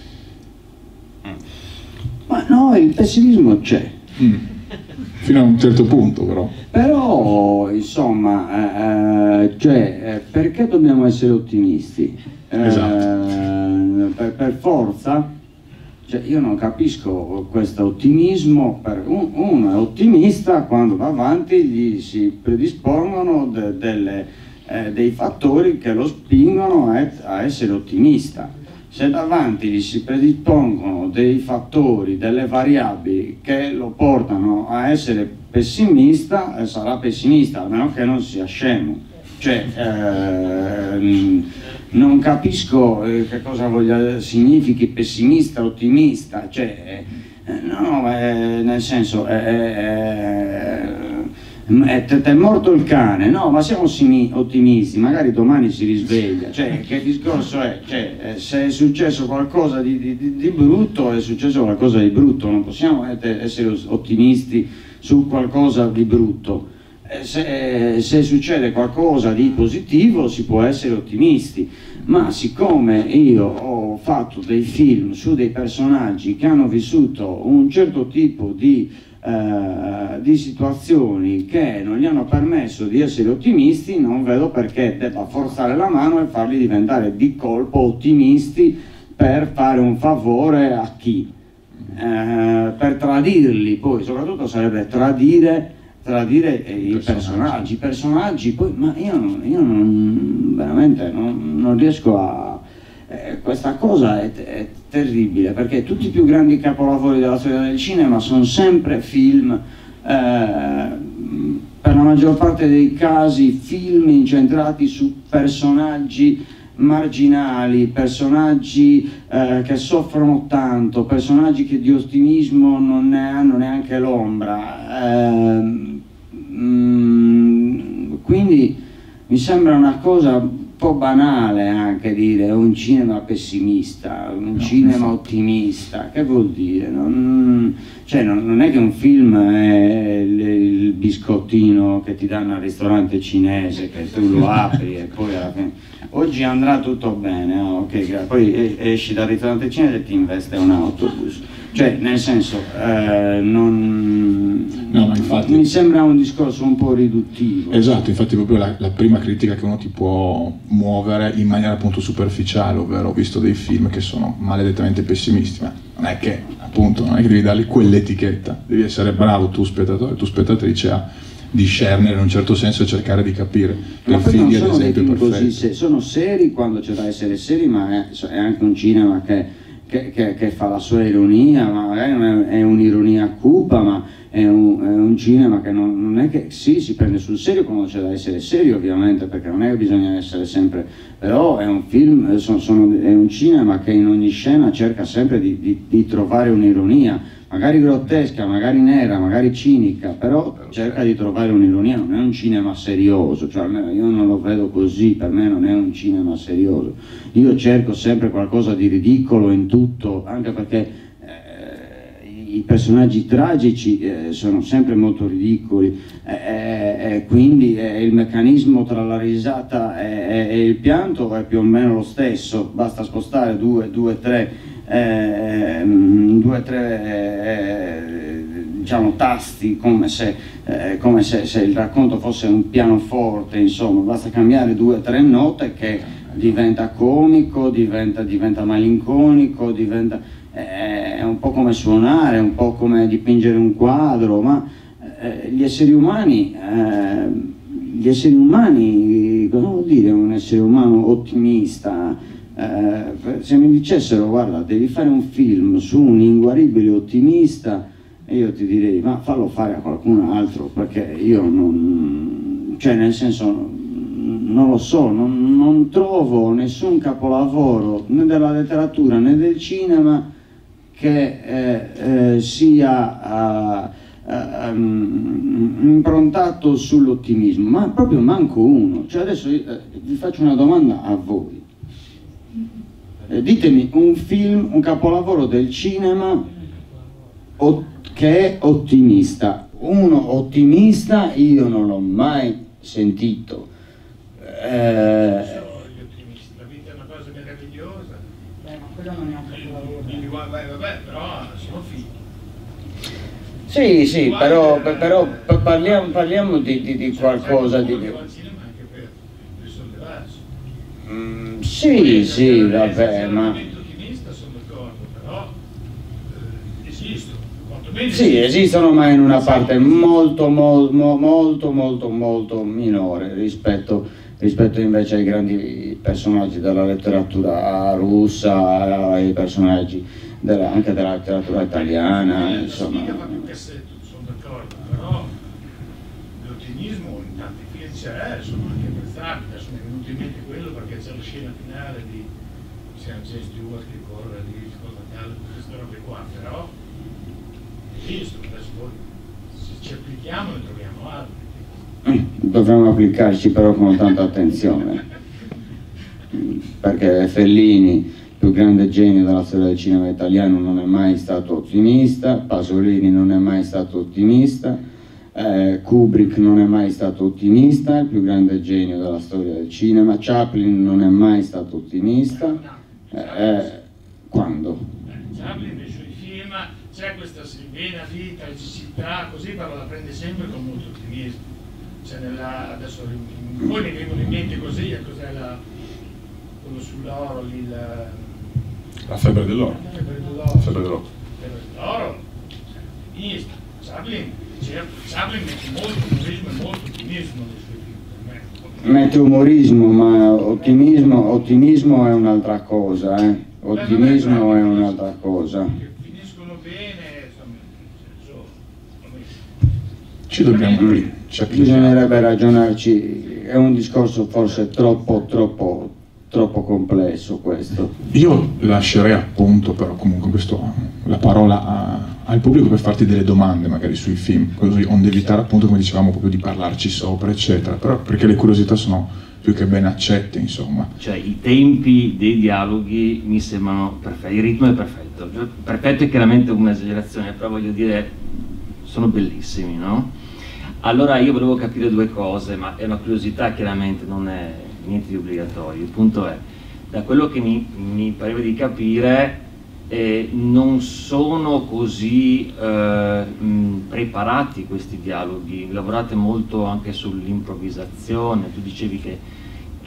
Ma no, il pessimismo c'è. Mm. Fino a un certo punto però. Però, insomma, eh, cioè, eh, perché dobbiamo essere ottimisti? Eh, esatto. per, per forza? Cioè, io non capisco questo ottimismo. Per, un, uno è ottimista quando va avanti gli si predispongono de, delle, eh, dei fattori che lo spingono a, a essere ottimista. Se davanti gli si predispongono dei fattori, delle variabili che lo portano a essere pessimista, eh, sarà pessimista, a meno che non sia scemo. Cioè, eh, non capisco eh, che cosa voglia, significhi pessimista, ottimista, cioè, eh, no, eh, nel senso, eh, eh, È, è morto il cane, no, ma siamo ottimisti, magari domani si risveglia. Cioè, che discorso è? Cioè, se è successo qualcosa di, di, di brutto, è successo qualcosa di brutto, non possiamo essere ottimisti su qualcosa di brutto. Se, se succede qualcosa di positivo si può essere ottimisti, ma siccome io ho fatto dei film su dei personaggi che hanno vissuto un certo tipo di Uh, di situazioni che non gli hanno permesso di essere ottimisti, non vedo perché debba forzare la mano e farli diventare di colpo ottimisti per fare un favore a chi? Uh, per tradirli, poi soprattutto sarebbe tradire, tradire i personaggi, i personaggi poi, ma io, non, io non, veramente non, non riesco a... Eh, questa cosa è, è terribile, perché tutti i più grandi capolavori della storia del cinema sono sempre film, eh, per la maggior parte dei casi film incentrati su personaggi marginali, personaggi eh, che soffrono tanto, personaggi che di ottimismo non ne hanno neanche l'ombra. Eh, mm, quindi mi sembra una cosa un po' banale anche dire un cinema pessimista, un no, cinema no. ottimista, che vuol dire? Non, cioè non, non è che un film è il, il biscottino che ti danno al ristorante cinese, che tu lo apri e poi alla fine oggi andrà tutto bene, oh, ok, poi esci dal ristorante cinese e ti investe un autobus. Cioè, nel senso, eh, non, no, ma infatti, mi sembra un discorso un po' riduttivo. Esatto, infatti proprio la, la prima critica che uno ti può muovere in maniera appunto superficiale, ovvero ho visto dei film che sono maledettamente pessimisti, ma non è che, appunto, non è che devi dargli quell'etichetta, devi essere bravo tu spettatore, tu spettatrice a discernere in un certo senso e cercare di capire. Ma poi non sono dei film così, se, sono seri quando c'è da essere seri, ma è, è anche un cinema che che, che, che fa la sua ironia, ma magari non è, è un'ironia cupa, ma è un, è un cinema che non, non è che sì, si prende sul serio quando c'è da essere serio, ovviamente, perché non è che bisogna essere sempre, però è un film, sono, sono, è un cinema che in ogni scena cerca sempre di, di, di trovare un'ironia, magari grottesca, magari nera, magari cinica, però cerca di trovare un'ironia, non è un cinema serioso, cioè almeno io non lo vedo così, per me non è un cinema serioso, io cerco sempre qualcosa di ridicolo in tutto, anche perché i personaggi tragici eh, sono sempre molto ridicoli, eh, eh, quindi eh, il meccanismo tra la risata e, e, e il pianto è più o meno lo stesso, basta spostare due, due, tre, eh, due, tre eh, diciamo, tasti, come, se, eh, come se, se il racconto fosse un pianoforte, insomma, basta cambiare due o tre note che diventa comico, diventa, diventa malinconico, diventa... è un po' come suonare, è un po' come dipingere un quadro, ma eh, gli esseri umani, eh, gli esseri umani, cosa vuol dire un essere umano ottimista? Eh, se mi dicessero, guarda, devi fare un film su un inguaribile ottimista, io ti direi, ma fallo fare a qualcun altro, perché io non, cioè nel senso, non lo so, non, non trovo nessun capolavoro né della letteratura né del cinema che eh, eh, sia uh, uh, um, improntato sull'ottimismo, ma proprio manco uno. Cioè adesso eh, vi faccio una domanda a voi. Eh, ditemi un film, un capolavoro del cinema che è ottimista. Uno ottimista io non l'ho mai sentito. Eh, Non è un capolavoro. Vabbè, però sono figli. Sì, sì, però, però parliamo, parliamo di, di, di qualcosa di... Anche per risollevarsi. Mm, sì, sì, vabbè, ma... sono d'accordo, però eh, esistono. Quantomeno sì, esistono, ma in una parte molto, molto, molto, molto, molto minore rispetto... rispetto invece ai grandi personaggi della letteratura russa, ai personaggi della, anche della letteratura italiana, insomma. Sono d'accordo, però l'ottimismo in tanti film c'è, sono anche apprezzabili, adesso mi è venuto in mente quello perché c'è la scena finale di James Stewart che corre lì con la calma, queste robe qua, però esistono, adesso poi se ci applichiamo ne troviamo altri. Dovremmo applicarci però con tanta attenzione, perché Fellini, più grande genio della storia del cinema italiano, non è mai stato ottimista, Pasolini non è mai stato ottimista, eh, Kubrick non è mai stato ottimista, il più grande genio della storia del cinema, Chaplin non è mai stato ottimista, eh, quando? Chaplin nei suoi film c'è questa serena vita, città, così, però la prende sempre con molto ottimismo. Cioè nella, adesso poi mi vengono in mente così, cos'è la, quello sull'oro lì, la, la febbre dell'oro. La febbre dell'oro. La febbre dell'oro. La febbre dell'oro, ottimista. Chaplin, certo, Chaplin mette molto umorismo e molto ottimismo nei suoi film, per me. Mette umorismo, ma ottimismo, ottimismo è un'altra cosa, eh. Ottimismo è un'altra cosa. Che finiscono bene, insomma, ci dobbiamo... Bisognerebbe ragionarci, è un discorso forse troppo, troppo, troppo complesso questo. Io lascerei appunto però comunque questo, la parola a, al pubblico per farti delle domande magari sui film, così onde evitare appunto, come dicevamo, proprio di parlarci sopra eccetera, però perché le curiosità sono più che ben accette, insomma. Cioè i tempi dei dialoghi mi sembrano perfetti, il ritmo è perfetto, perfetto è chiaramente un'esagerazione, però voglio dire sono bellissimi, no? Allora io volevo capire due cose, ma è una curiosità, chiaramente non è niente di obbligatorio. Il punto è, da quello che mi, mi pareva di capire, eh, non sono così eh, mh, preparati questi dialoghi, lavorate molto anche sull'improvvisazione, tu dicevi che,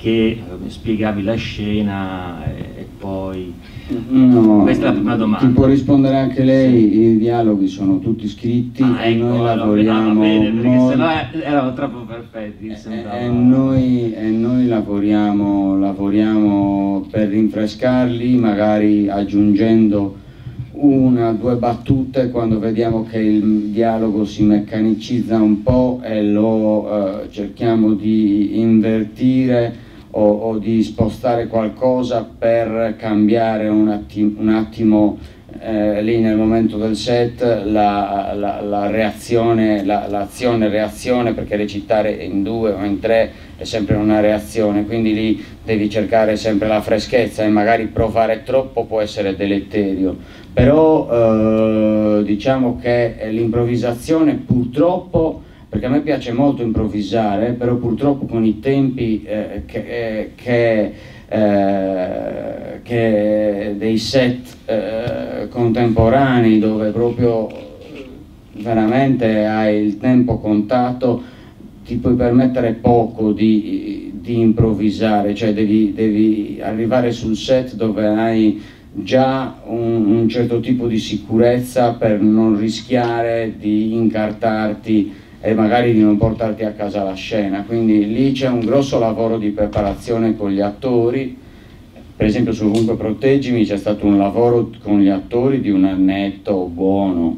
che eh, spiegavi la scena e, e poi... No, questa è la prima domanda. Ti può rispondere anche lei, i dialoghi sono tutti scritti ah, e ecco, noi allora, lavoriamo ah, bene, perché molto... sennò erano troppo perfetti, E, sembrava... e, noi, e noi lavoriamo, lavoriamo per rinfrescarli, magari aggiungendo una o due battute quando vediamo che il dialogo si meccanicizza un po' e lo eh, cerchiamo di invertire o, o di spostare qualcosa per cambiare un, atti, un attimo eh, lì nel momento del set la, la, la reazione, la, l'azione reazione, perché recitare in due o in tre è sempre una reazione, quindi lì devi cercare sempre la freschezza e magari provare troppo può essere deleterio, però eh, diciamo che l'improvvisazione purtroppo, perché a me piace molto improvvisare, però purtroppo con i tempi eh, che, eh, che, eh, che dei set eh, contemporanei dove proprio veramente hai il tempo contato, ti puoi permettere poco di, di improvvisare, cioè devi, devi arrivare sul set dove hai già un, un certo tipo di sicurezza per non rischiare di incartarti e magari di non portarti a casa la scena, quindi lì c'è un grosso lavoro di preparazione con gli attori. Per esempio su Ovunque Proteggimi c'è stato un lavoro con gli attori di un annetto buono,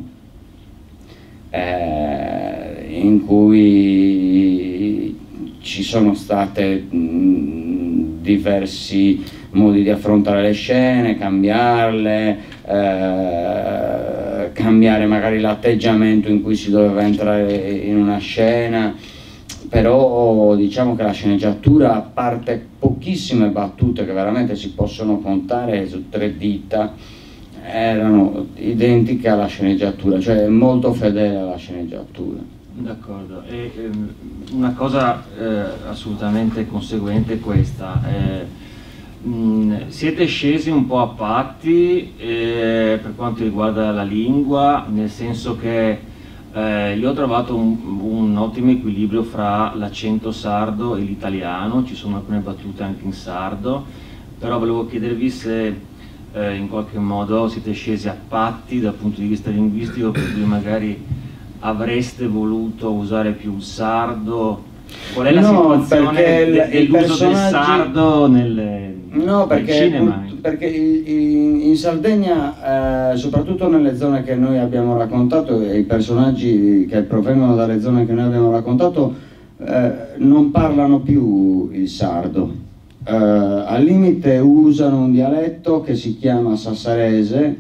eh, in cui ci sono state mh, diversi modi di affrontare le scene, cambiarle, eh, cambiare magari l'atteggiamento in cui si doveva entrare in una scena, però diciamo che la sceneggiatura, a parte pochissime battute che veramente si possono contare su tre dita, erano identiche alla sceneggiatura, cioè molto fedele alla sceneggiatura. D'accordo, e ehm, una cosa eh, assolutamente conseguente è questa, eh, mh, siete scesi un po' a patti eh, per quanto riguarda la lingua, nel senso che eh, io ho trovato un, un ottimo equilibrio fra l'accento sardo e l'italiano, ci sono alcune battute anche in sardo, però volevo chiedervi se eh, in qualche modo siete scesi a patti dal punto di vista linguistico, per cui magari avreste voluto usare più il sardo? Qual è la no, situazione de, dell'uso personaggi... del sardo nel, no, perché, nel cinema? Perché in, in Sardegna, eh, soprattutto nelle zone che noi abbiamo raccontato, e i personaggi che provengono dalle zone che noi abbiamo raccontato, eh, non parlano più il sardo. Eh, al limite usano un dialetto che si chiama sassarese,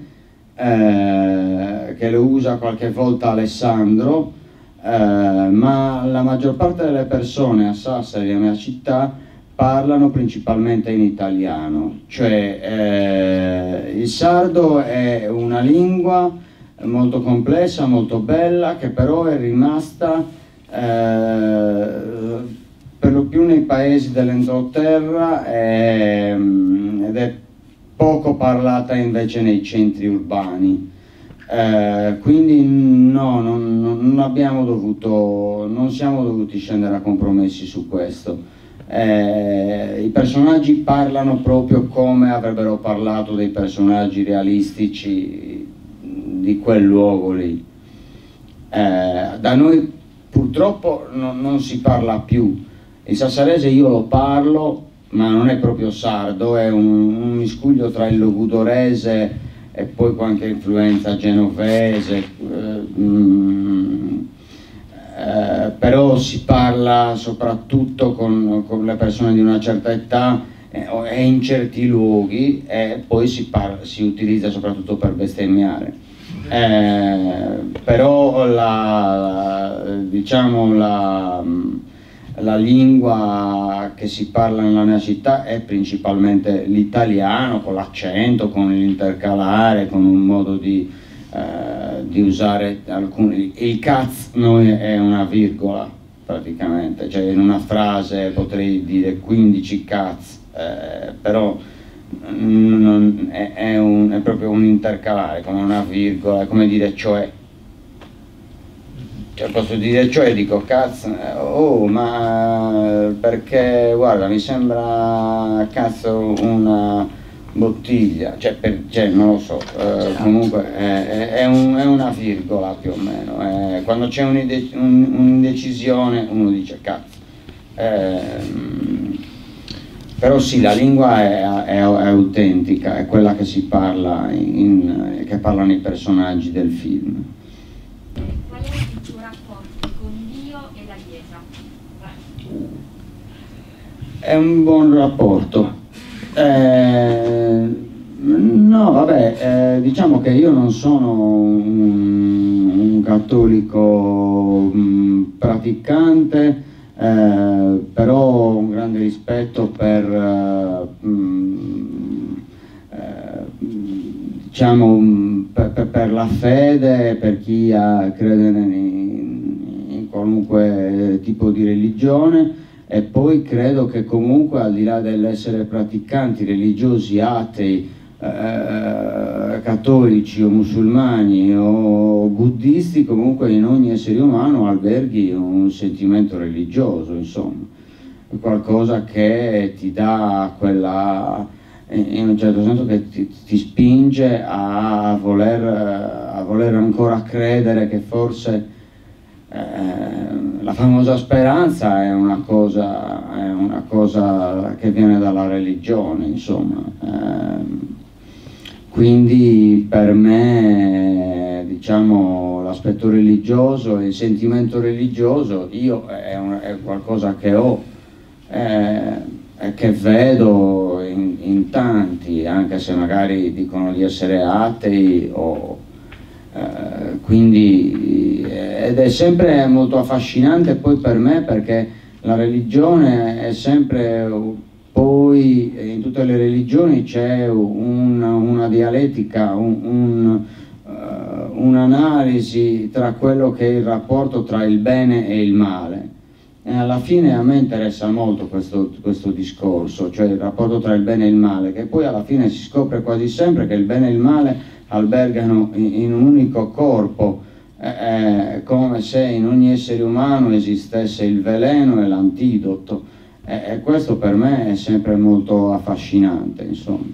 Eh, che lo usa qualche volta Alessandro, eh, ma la maggior parte delle persone a Sassari, la mia città, parlano principalmente in italiano, cioè eh, il sardo è una lingua molto complessa, molto bella, che però è rimasta eh, per lo più nei paesi dell'entroterra eh, ed è poco parlata invece nei centri urbani, eh, quindi no, non, non abbiamo dovuto, non siamo dovuti scendere a compromessi su questo. Eh, i personaggi parlano proprio come avrebbero parlato dei personaggi realistici di quel luogo lì. Eh, da noi purtroppo no, non si parla più. Il sassarese io lo parlo, ma non è proprio sardo, è un, un miscuglio tra il logudorese e poi qualche influenza genovese, eh, mm, eh, però si parla soprattutto con, con le persone di una certa età eh, e in certi luoghi, e poi si, parla, si utilizza soprattutto per bestemmiare. Eh, però la, la, diciamo la... la lingua che si parla nella mia città è principalmente l'italiano, con l'accento, con l'intercalare, con un modo di, eh, di usare alcuni... Il caz noi è una virgola praticamente, cioè in una frase potrei dire quindici caz, eh, però non, è, è, un, è proprio un intercalare, come una virgola, è come dire cioè. cioè, posso dire ciò e dico cazzo, oh ma perché guarda mi sembra cazzo una bottiglia, cioè, per, cioè non lo so, eh, comunque è, è, un, è una virgola più o meno, eh, quando c'è un'indecisione uno dice cazzo, eh, però sì, la lingua è, è, è autentica, è quella che si parla, in, che parlano i personaggi del film. Qual è il tuo rapporto con Dio e la Chiesa? È un buon rapporto. Eh, no, vabbè, eh, diciamo che io non sono un, un cattolico mh, praticante, eh, però ho un grande rispetto per, eh, mh, eh, diciamo, per, per, per la fede, per chi ha, crede in, in qualunque tipo di religione. E poi credo che comunque al di là dell'essere praticanti, religiosi, atei, eh, cattolici o musulmani o buddisti, comunque in ogni essere umano alberghi un sentimento religioso, insomma, qualcosa che ti dà quella, in un certo senso che ti, ti spinge a voler, a voler ancora credere che forse Eh, la famosa speranza è una cosa, è una cosa che viene dalla religione, insomma. Eh, quindi per me, diciamo, l'aspetto religioso, il sentimento religioso, io è, un, è qualcosa che ho eh, e che vedo in, in tanti, anche se magari dicono di essere atei o Uh, quindi ed è sempre molto affascinante poi per me, perché la religione è sempre, poi in tutte le religioni c'è una, una dialettica, un, un, uh, un'analisi tra quello che è il rapporto tra il bene e il male, e alla fine a me interessa molto questo, questo discorso, cioè il rapporto tra il bene e il male, che poi alla fine si scopre quasi sempre che il bene e il male albergano in un unico corpo, eh, come se in ogni essere umano esistesse il veleno e l'antidoto, eh, e questo per me è sempre molto affascinante, insomma.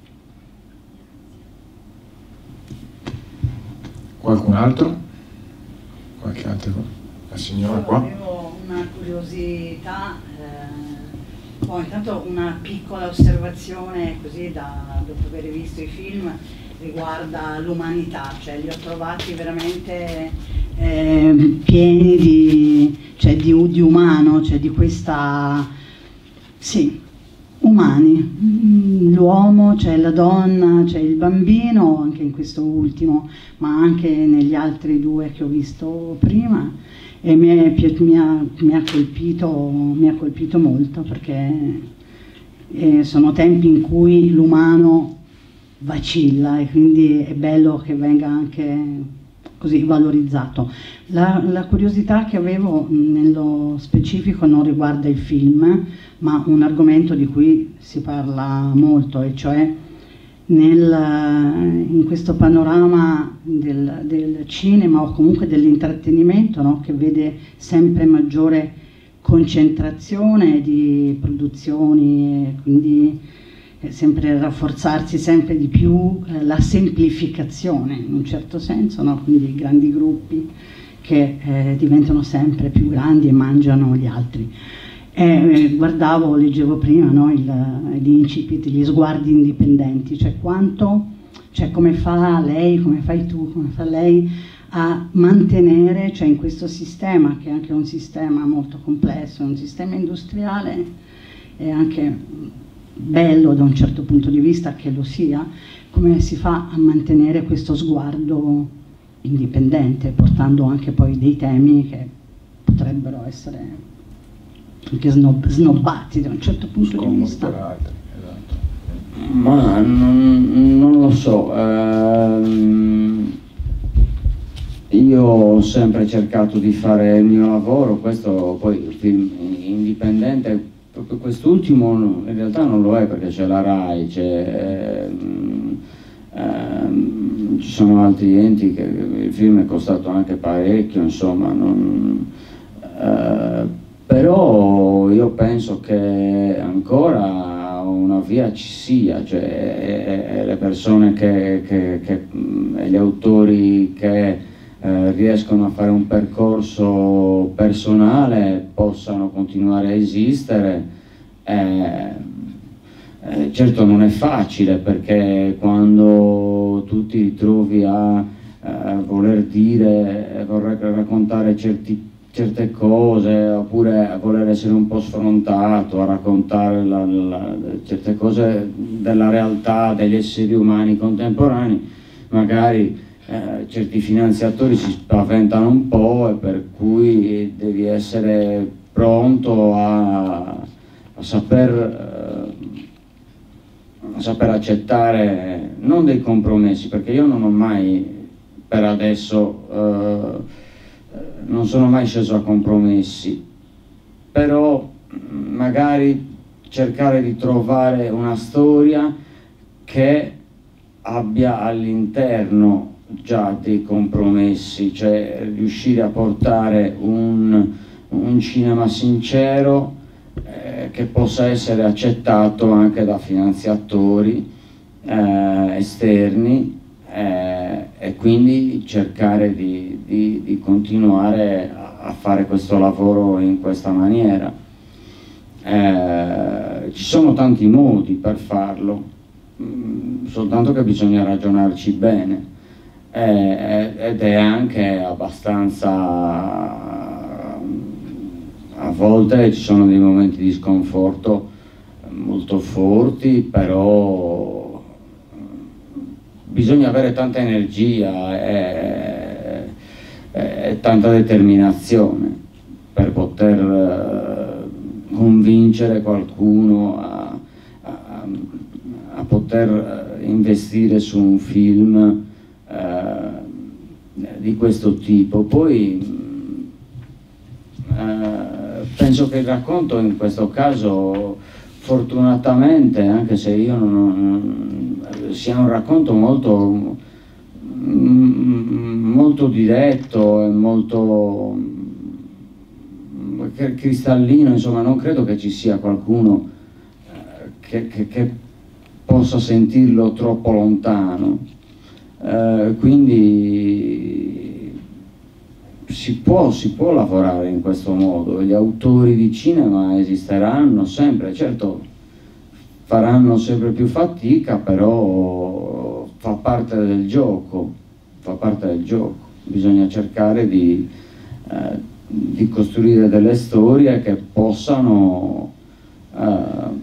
Qualcun altro? Qualche altro? La signora qua? Avevo una curiosità, eh, poi intanto una piccola osservazione così da, dopo aver visto i film, riguarda l'umanità, cioè li ho trovati veramente eh, pieni di, cioè di, di umano, cioè di questa, sì, umani, l'uomo, c'è la donna, c'è il bambino, anche in questo ultimo, ma anche negli altri due che ho visto prima, e mi, è, mi, ha, mi, ha, colpito, mi ha colpito molto, perché eh, sono tempi in cui l'umano vacilla e quindi è bello che venga anche così valorizzato. La, la curiosità che avevo nello specifico non riguarda il film, ma un argomento di cui si parla molto, e cioè nel, in questo panorama del, del cinema o comunque dell'intrattenimento, no, che vede sempre maggiore concentrazione di produzioni e quindi sempre rafforzarsi sempre di più eh, la semplificazione in un certo senso, no? Quindi grandi gruppi che eh, diventano sempre più grandi e mangiano gli altri. E, eh, guardavo, leggevo prima, no, il, gli incipit, gli sguardi indipendenti, cioè quanto, cioè come fa lei, come fai tu, come fa lei a mantenere, cioè in questo sistema che è anche un sistema molto complesso, un sistema industriale e anche bello da un certo punto di vista che lo sia, come si fa a mantenere questo sguardo indipendente, portando anche poi dei temi che potrebbero essere anche snob snobbati da un certo punto di vista. Per altri, esatto. Ma non, non lo so, ehm, io ho sempre cercato di fare il mio lavoro, questo poi film indipendente. Quest'ultimo in realtà non lo è, perché c'è la RAI, c'è ehm, ci sono altri enti che il film è costato anche parecchio, insomma, non, eh, però io penso che ancora una via ci sia, cioè e le persone che, che, che e gli autori che Eh, riescono a fare un percorso personale possano continuare a esistere. Eh, eh, certo non è facile, perché quando tu ti ritrovi a eh, voler dire, a voler raccontare certi, certe cose, oppure a voler essere un po' sfrontato, a raccontare la, la, certe cose della realtà degli esseri umani contemporanei, magari Eh, certi finanziatori si spaventano un po', e per cui devi essere pronto a, a, saper, eh, a saper accettare non dei compromessi, perché io non ho mai, per adesso, eh, non sono mai sceso a compromessi, però magari cercare di trovare una storia che abbia all'interno già dei compromessi, cioè riuscire a portare un, un cinema sincero eh, che possa essere accettato anche da finanziatori eh, esterni eh, e quindi cercare di, di, di continuare a, a fare questo lavoro in questa maniera. Eh, ci sono tanti modi per farlo, mh, soltanto che bisogna ragionarci bene. Eh, ed è anche abbastanza, a volte ci sono dei momenti di sconforto molto forti, però bisogna avere tanta energia e, e tanta determinazione per poter convincere qualcuno a, a, a poter investire su un film di questo tipo. Poi eh, penso che il racconto in questo caso, fortunatamente, anche se io non, non sia un racconto molto molto diretto e molto cristallino, insomma, non credo che ci sia qualcuno che, che, che possa sentirlo troppo lontano. Uh, quindi si può, si può lavorare in questo modo. Gli autori di cinema esisteranno sempre, certo faranno sempre più fatica, però fa parte del gioco, fa parte del gioco. Bisogna cercare di, uh, di costruire delle storie che possano uh,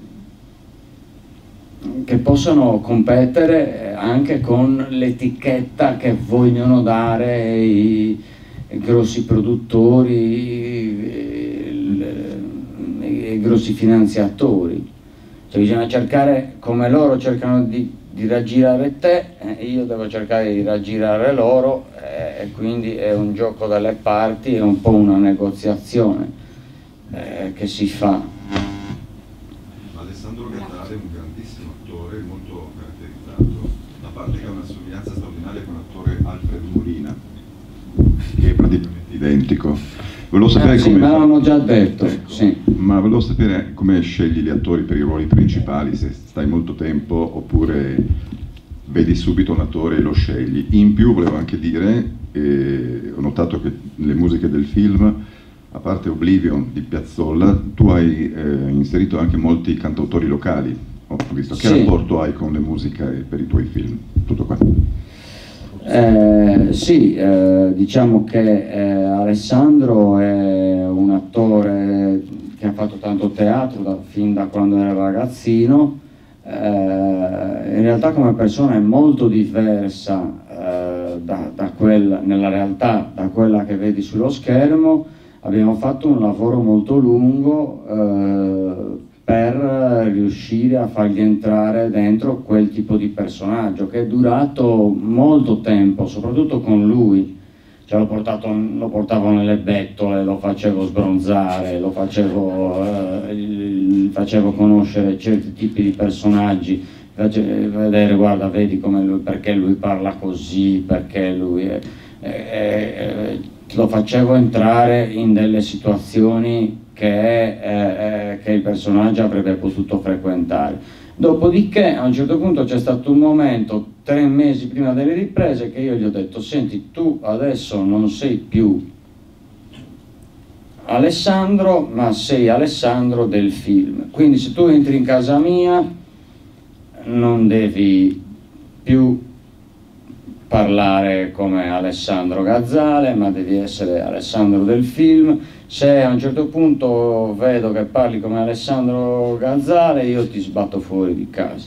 che possano competere anche con l'etichetta che vogliono dare i, i grossi produttori, i, i, i grossi finanziatori. Cioè bisogna cercare, come loro cercano di, di raggirare te, eh, io devo cercare di raggirare loro, eh, e quindi è un gioco delle parti, è un po' una negoziazione eh, che si fa. Alessandro Gattare è un grandissimo attore, molto caratterizzato, a parte che ha una somiglianza straordinaria con l'attore Alfred Molina, che è praticamente identico. Volevo sapere eh, sì, come... me l'hanno già detto, ecco. Sì. Ma volevo sapere come scegli gli attori per i ruoli principali, se stai molto tempo oppure vedi subito un attore e lo scegli. In più volevo anche dire, eh, ho notato che le musiche del film, a parte Oblivion di Piazzolla, tu hai eh, inserito anche molti cantautori locali, ho visto. Che sì. rapporto hai con le musiche per i tuoi film? Tutto qua. Eh, sì, eh, diciamo che eh, Alessandro è un attore che ha fatto tanto teatro da, fin da quando era ragazzino. Eh, in realtà come persona è molto diversa eh, da, da quella, nella realtà da quella che vedi sullo schermo. Abbiamo fatto un lavoro molto lungo eh, per riuscire a fargli entrare dentro quel tipo di personaggio, che è durato molto tempo, soprattutto con lui. Cioè, l'ho portato, lo portavo nelle bettole, lo facevo sbronzare, lo facevo, eh, gli facevo conoscere certi tipi di personaggi invece vedere, guarda, vedi come lui, perché lui parla così, perché lui è, è, è, lo facevo entrare in delle situazioni che, è, che il personaggio avrebbe potuto frequentare. Dopodiché a un certo punto c'è stato un momento, tre mesi prima delle riprese, che io gli ho detto: senti, tu adesso non sei più Alessandro, ma sei Alessandro del film, quindi se tu entri in casa mia non devi più parlare come Alessandro Gazzale, ma devi essere Alessandro del film. Se a un certo punto vedo che parli come Alessandro Gazzale, io ti sbatto fuori di casa.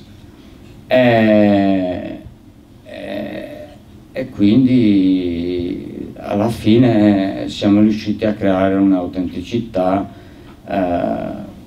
E, e, e quindi alla fine siamo riusciti a creare un'autenticità eh,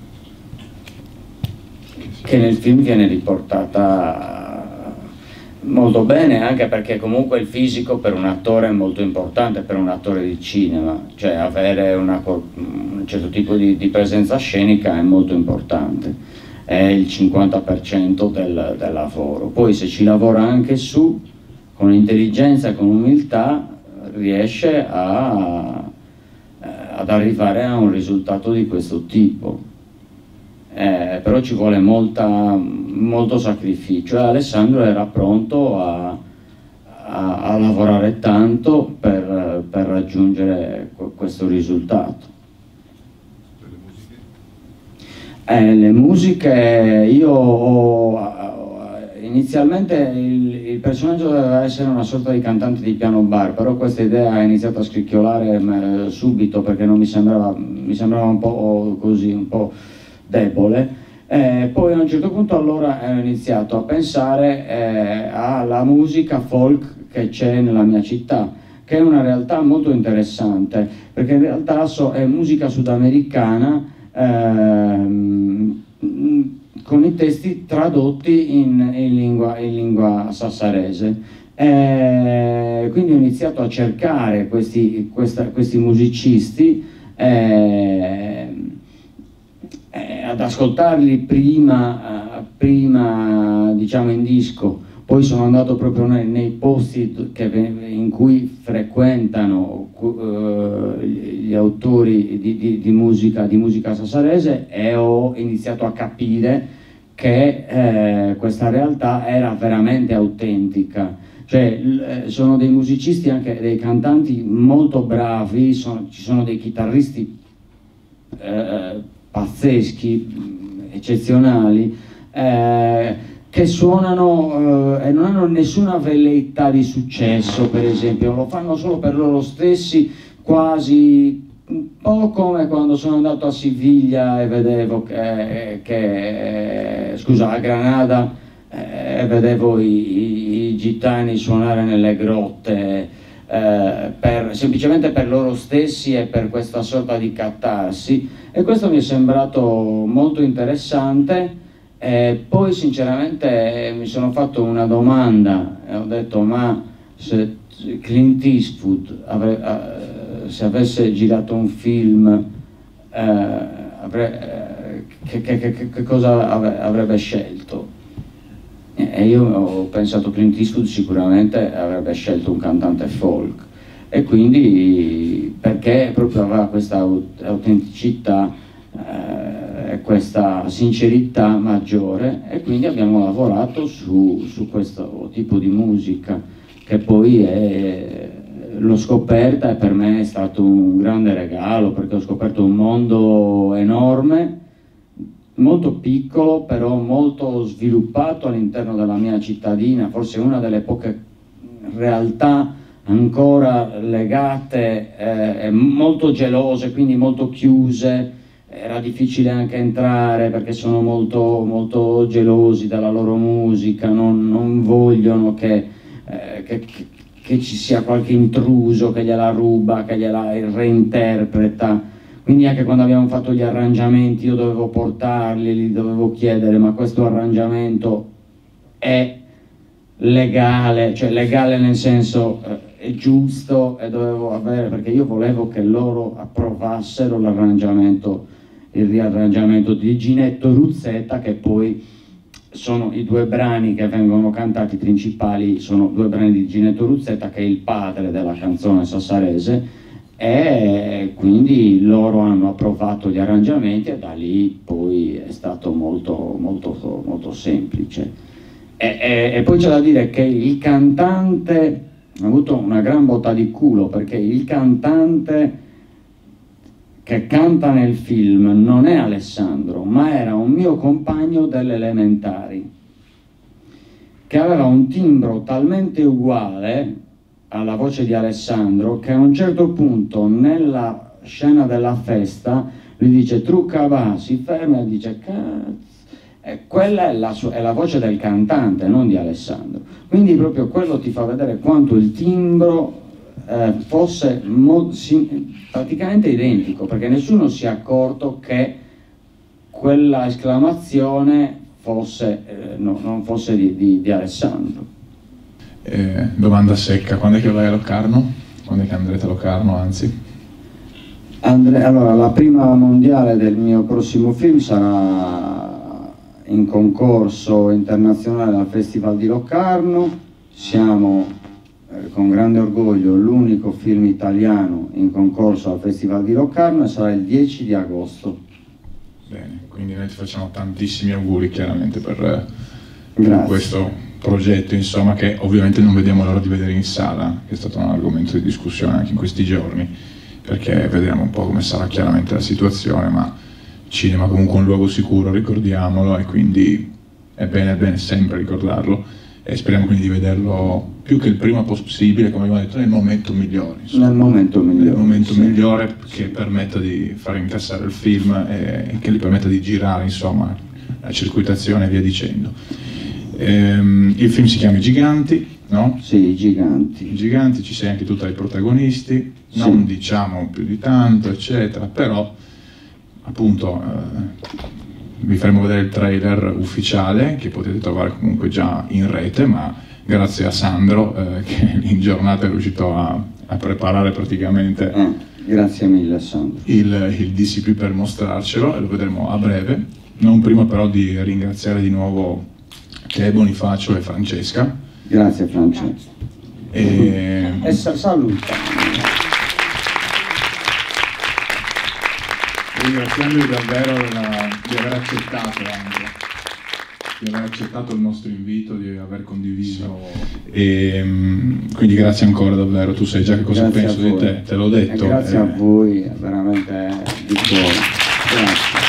che nel film viene riportata molto bene, anche perché comunque il fisico per un attore è molto importante, per un attore di cinema, cioè avere una, un certo tipo di, di presenza scenica è molto importante, è il cinquanta per cento del, del lavoro. Poi se ci lavora anche su, con intelligenza e con umiltà, riesce a, ad arrivare a un risultato di questo tipo. Eh, però ci vuole molta, molto sacrificio, e Alessandro era pronto a, a, a lavorare tanto per, per raggiungere questo risultato. Eh, le musiche, io ho, inizialmente il, il personaggio doveva essere una sorta di cantante di piano bar, però questa idea ha iniziato a scricchiolare subito, perché non mi sembrava, mi sembrava un po' così, un po' debole. Eh, poi a un certo punto allora ho iniziato a pensare eh, alla musica folk che c'è nella mia città, che è una realtà molto interessante, perché in realtà so, è musica sudamericana ehm, con i testi tradotti in, in, lingua, in lingua sassarese. Eh, quindi ho iniziato a cercare questi, questa, questi musicisti, eh, ad ascoltarli prima, prima diciamo in disco, poi sono andato proprio nei, nei posti che, in cui frequentano uh, gli autori di, di, di, musica, di musica sassarese, e ho iniziato a capire che eh, questa realtà era veramente autentica. Cioè, sono dei musicisti, anche dei cantanti molto bravi, sono, ci sono dei chitarristi eh, pazzeschi, eccezionali, eh, che suonano eh, e non hanno nessuna velleità di successo, per esempio, lo fanno solo per loro stessi, quasi un po' come quando sono andato a Siviglia e vedevo che, che eh, scusa, a Granada e eh, vedevo i, i, i gitani suonare nelle grotte, eh, per, semplicemente per loro stessi e per questa sorta di catarsi. E questo mi è sembrato molto interessante, e poi sinceramente mi sono fatto una domanda e ho detto: ma se Clint Eastwood avre, uh, se avesse girato un film, uh, avre, uh, che, che, che, che cosa avrebbe scelto? E io ho pensato: Clint Eastwood sicuramente avrebbe scelto un cantante folk, e quindi perché proprio aveva questa autenticità e eh, questa sincerità maggiore, e quindi abbiamo lavorato su, su questo tipo di musica, che poi è, l'ho scoperta, e per me è stato un grande regalo, perché ho scoperto un mondo enorme, molto piccolo però molto sviluppato all'interno della mia cittadina, forse una delle poche realtà ancora legate, eh, molto gelose, quindi molto chiuse. Era difficile anche entrare perché sono molto, molto gelosi della loro musica, non, non vogliono che, eh, che, che, che ci sia qualche intruso che gliela ruba, che gliela reinterpreta. Quindi anche quando abbiamo fatto gli arrangiamenti io dovevo portarli, li dovevo chiedere: ma questo arrangiamento è legale, cioè legale nel senso eh, è giusto, e dovevo avere, perché io volevo che loro approvassero l'arrangiamento, il riarrangiamento di Ginetto Ruzzetta, che poi sono i due brani che vengono cantati principali, sono due brani di Ginetto Ruzzetta, che è il padre della canzone sassarese, e quindi loro hanno approvato gli arrangiamenti e da lì poi è stato molto, molto, molto semplice. E, e, e poi c'è da dire che il cantante ha avuto una gran botta di culo, perché il cantante che canta nel film non è Alessandro, ma era un mio compagno delle elementari, che aveva un timbro talmente uguale alla voce di Alessandro che a un certo punto nella scena della festa lui dice "trucca va", si ferma e dice "cazzo", e quella è la, sua, è la voce del cantante, non di Alessandro. Quindi proprio quello ti fa vedere quanto il timbro eh, fosse mo, si, praticamente identico, perché nessuno si è accorto che quella esclamazione fosse, eh, no, non fosse di, di, di Alessandro. Eh, domanda secca, quando è che vai a Locarno? Quando è che andrete a Locarno, anzi? Andre, allora, la prima mondiale del mio prossimo film sarà in concorso internazionale al Festival di Locarno. Siamo eh, con grande orgoglio l'unico film italiano in concorso al Festival di Locarno e sarà il dieci di agosto. Bene, quindi noi ti facciamo tantissimi auguri chiaramente per, per questo progetto, insomma, che ovviamente non vediamo l'ora di vedere in sala, che è stato un argomento di discussione anche in questi giorni, perché vediamo un po' come sarà chiaramente la situazione, ma cinema comunque un luogo sicuro, ricordiamolo, e quindi è bene, è bene sempre ricordarlo, e speriamo quindi di vederlo più che il prima possibile, come abbiamo detto, nel momento migliore, insomma, nel momento migliore, nel momento sì, migliore sì, che permetta di far incassare il film e che gli permetta di girare, insomma, la circuitazione e via dicendo. Ehm, il film si chiama I Giganti, no? Sì, I Giganti. I Giganti, ci sei anche tu tra i protagonisti, sì. Non diciamo più di tanto, eccetera, però appunto eh, vi faremo vedere il trailer ufficiale che potete trovare comunque già in rete, ma grazie a Sandro eh, che in giornata è riuscito a, a preparare praticamente eh, grazie mille Sandro il, il D C P per mostrarcelo, e lo vedremo a breve. Non prima però di ringraziare di nuovo te, Bonifacio e Francesca. Grazie Francesca. E, e saluta. Ringraziandovi davvero della, di aver accettato anche, di aver accettato il nostro invito, di aver condiviso. E, quindi grazie ancora davvero, tu sai già che cosa grazie penso di te, te l'ho detto. E grazie e... a voi, veramente di cuore. Grazie.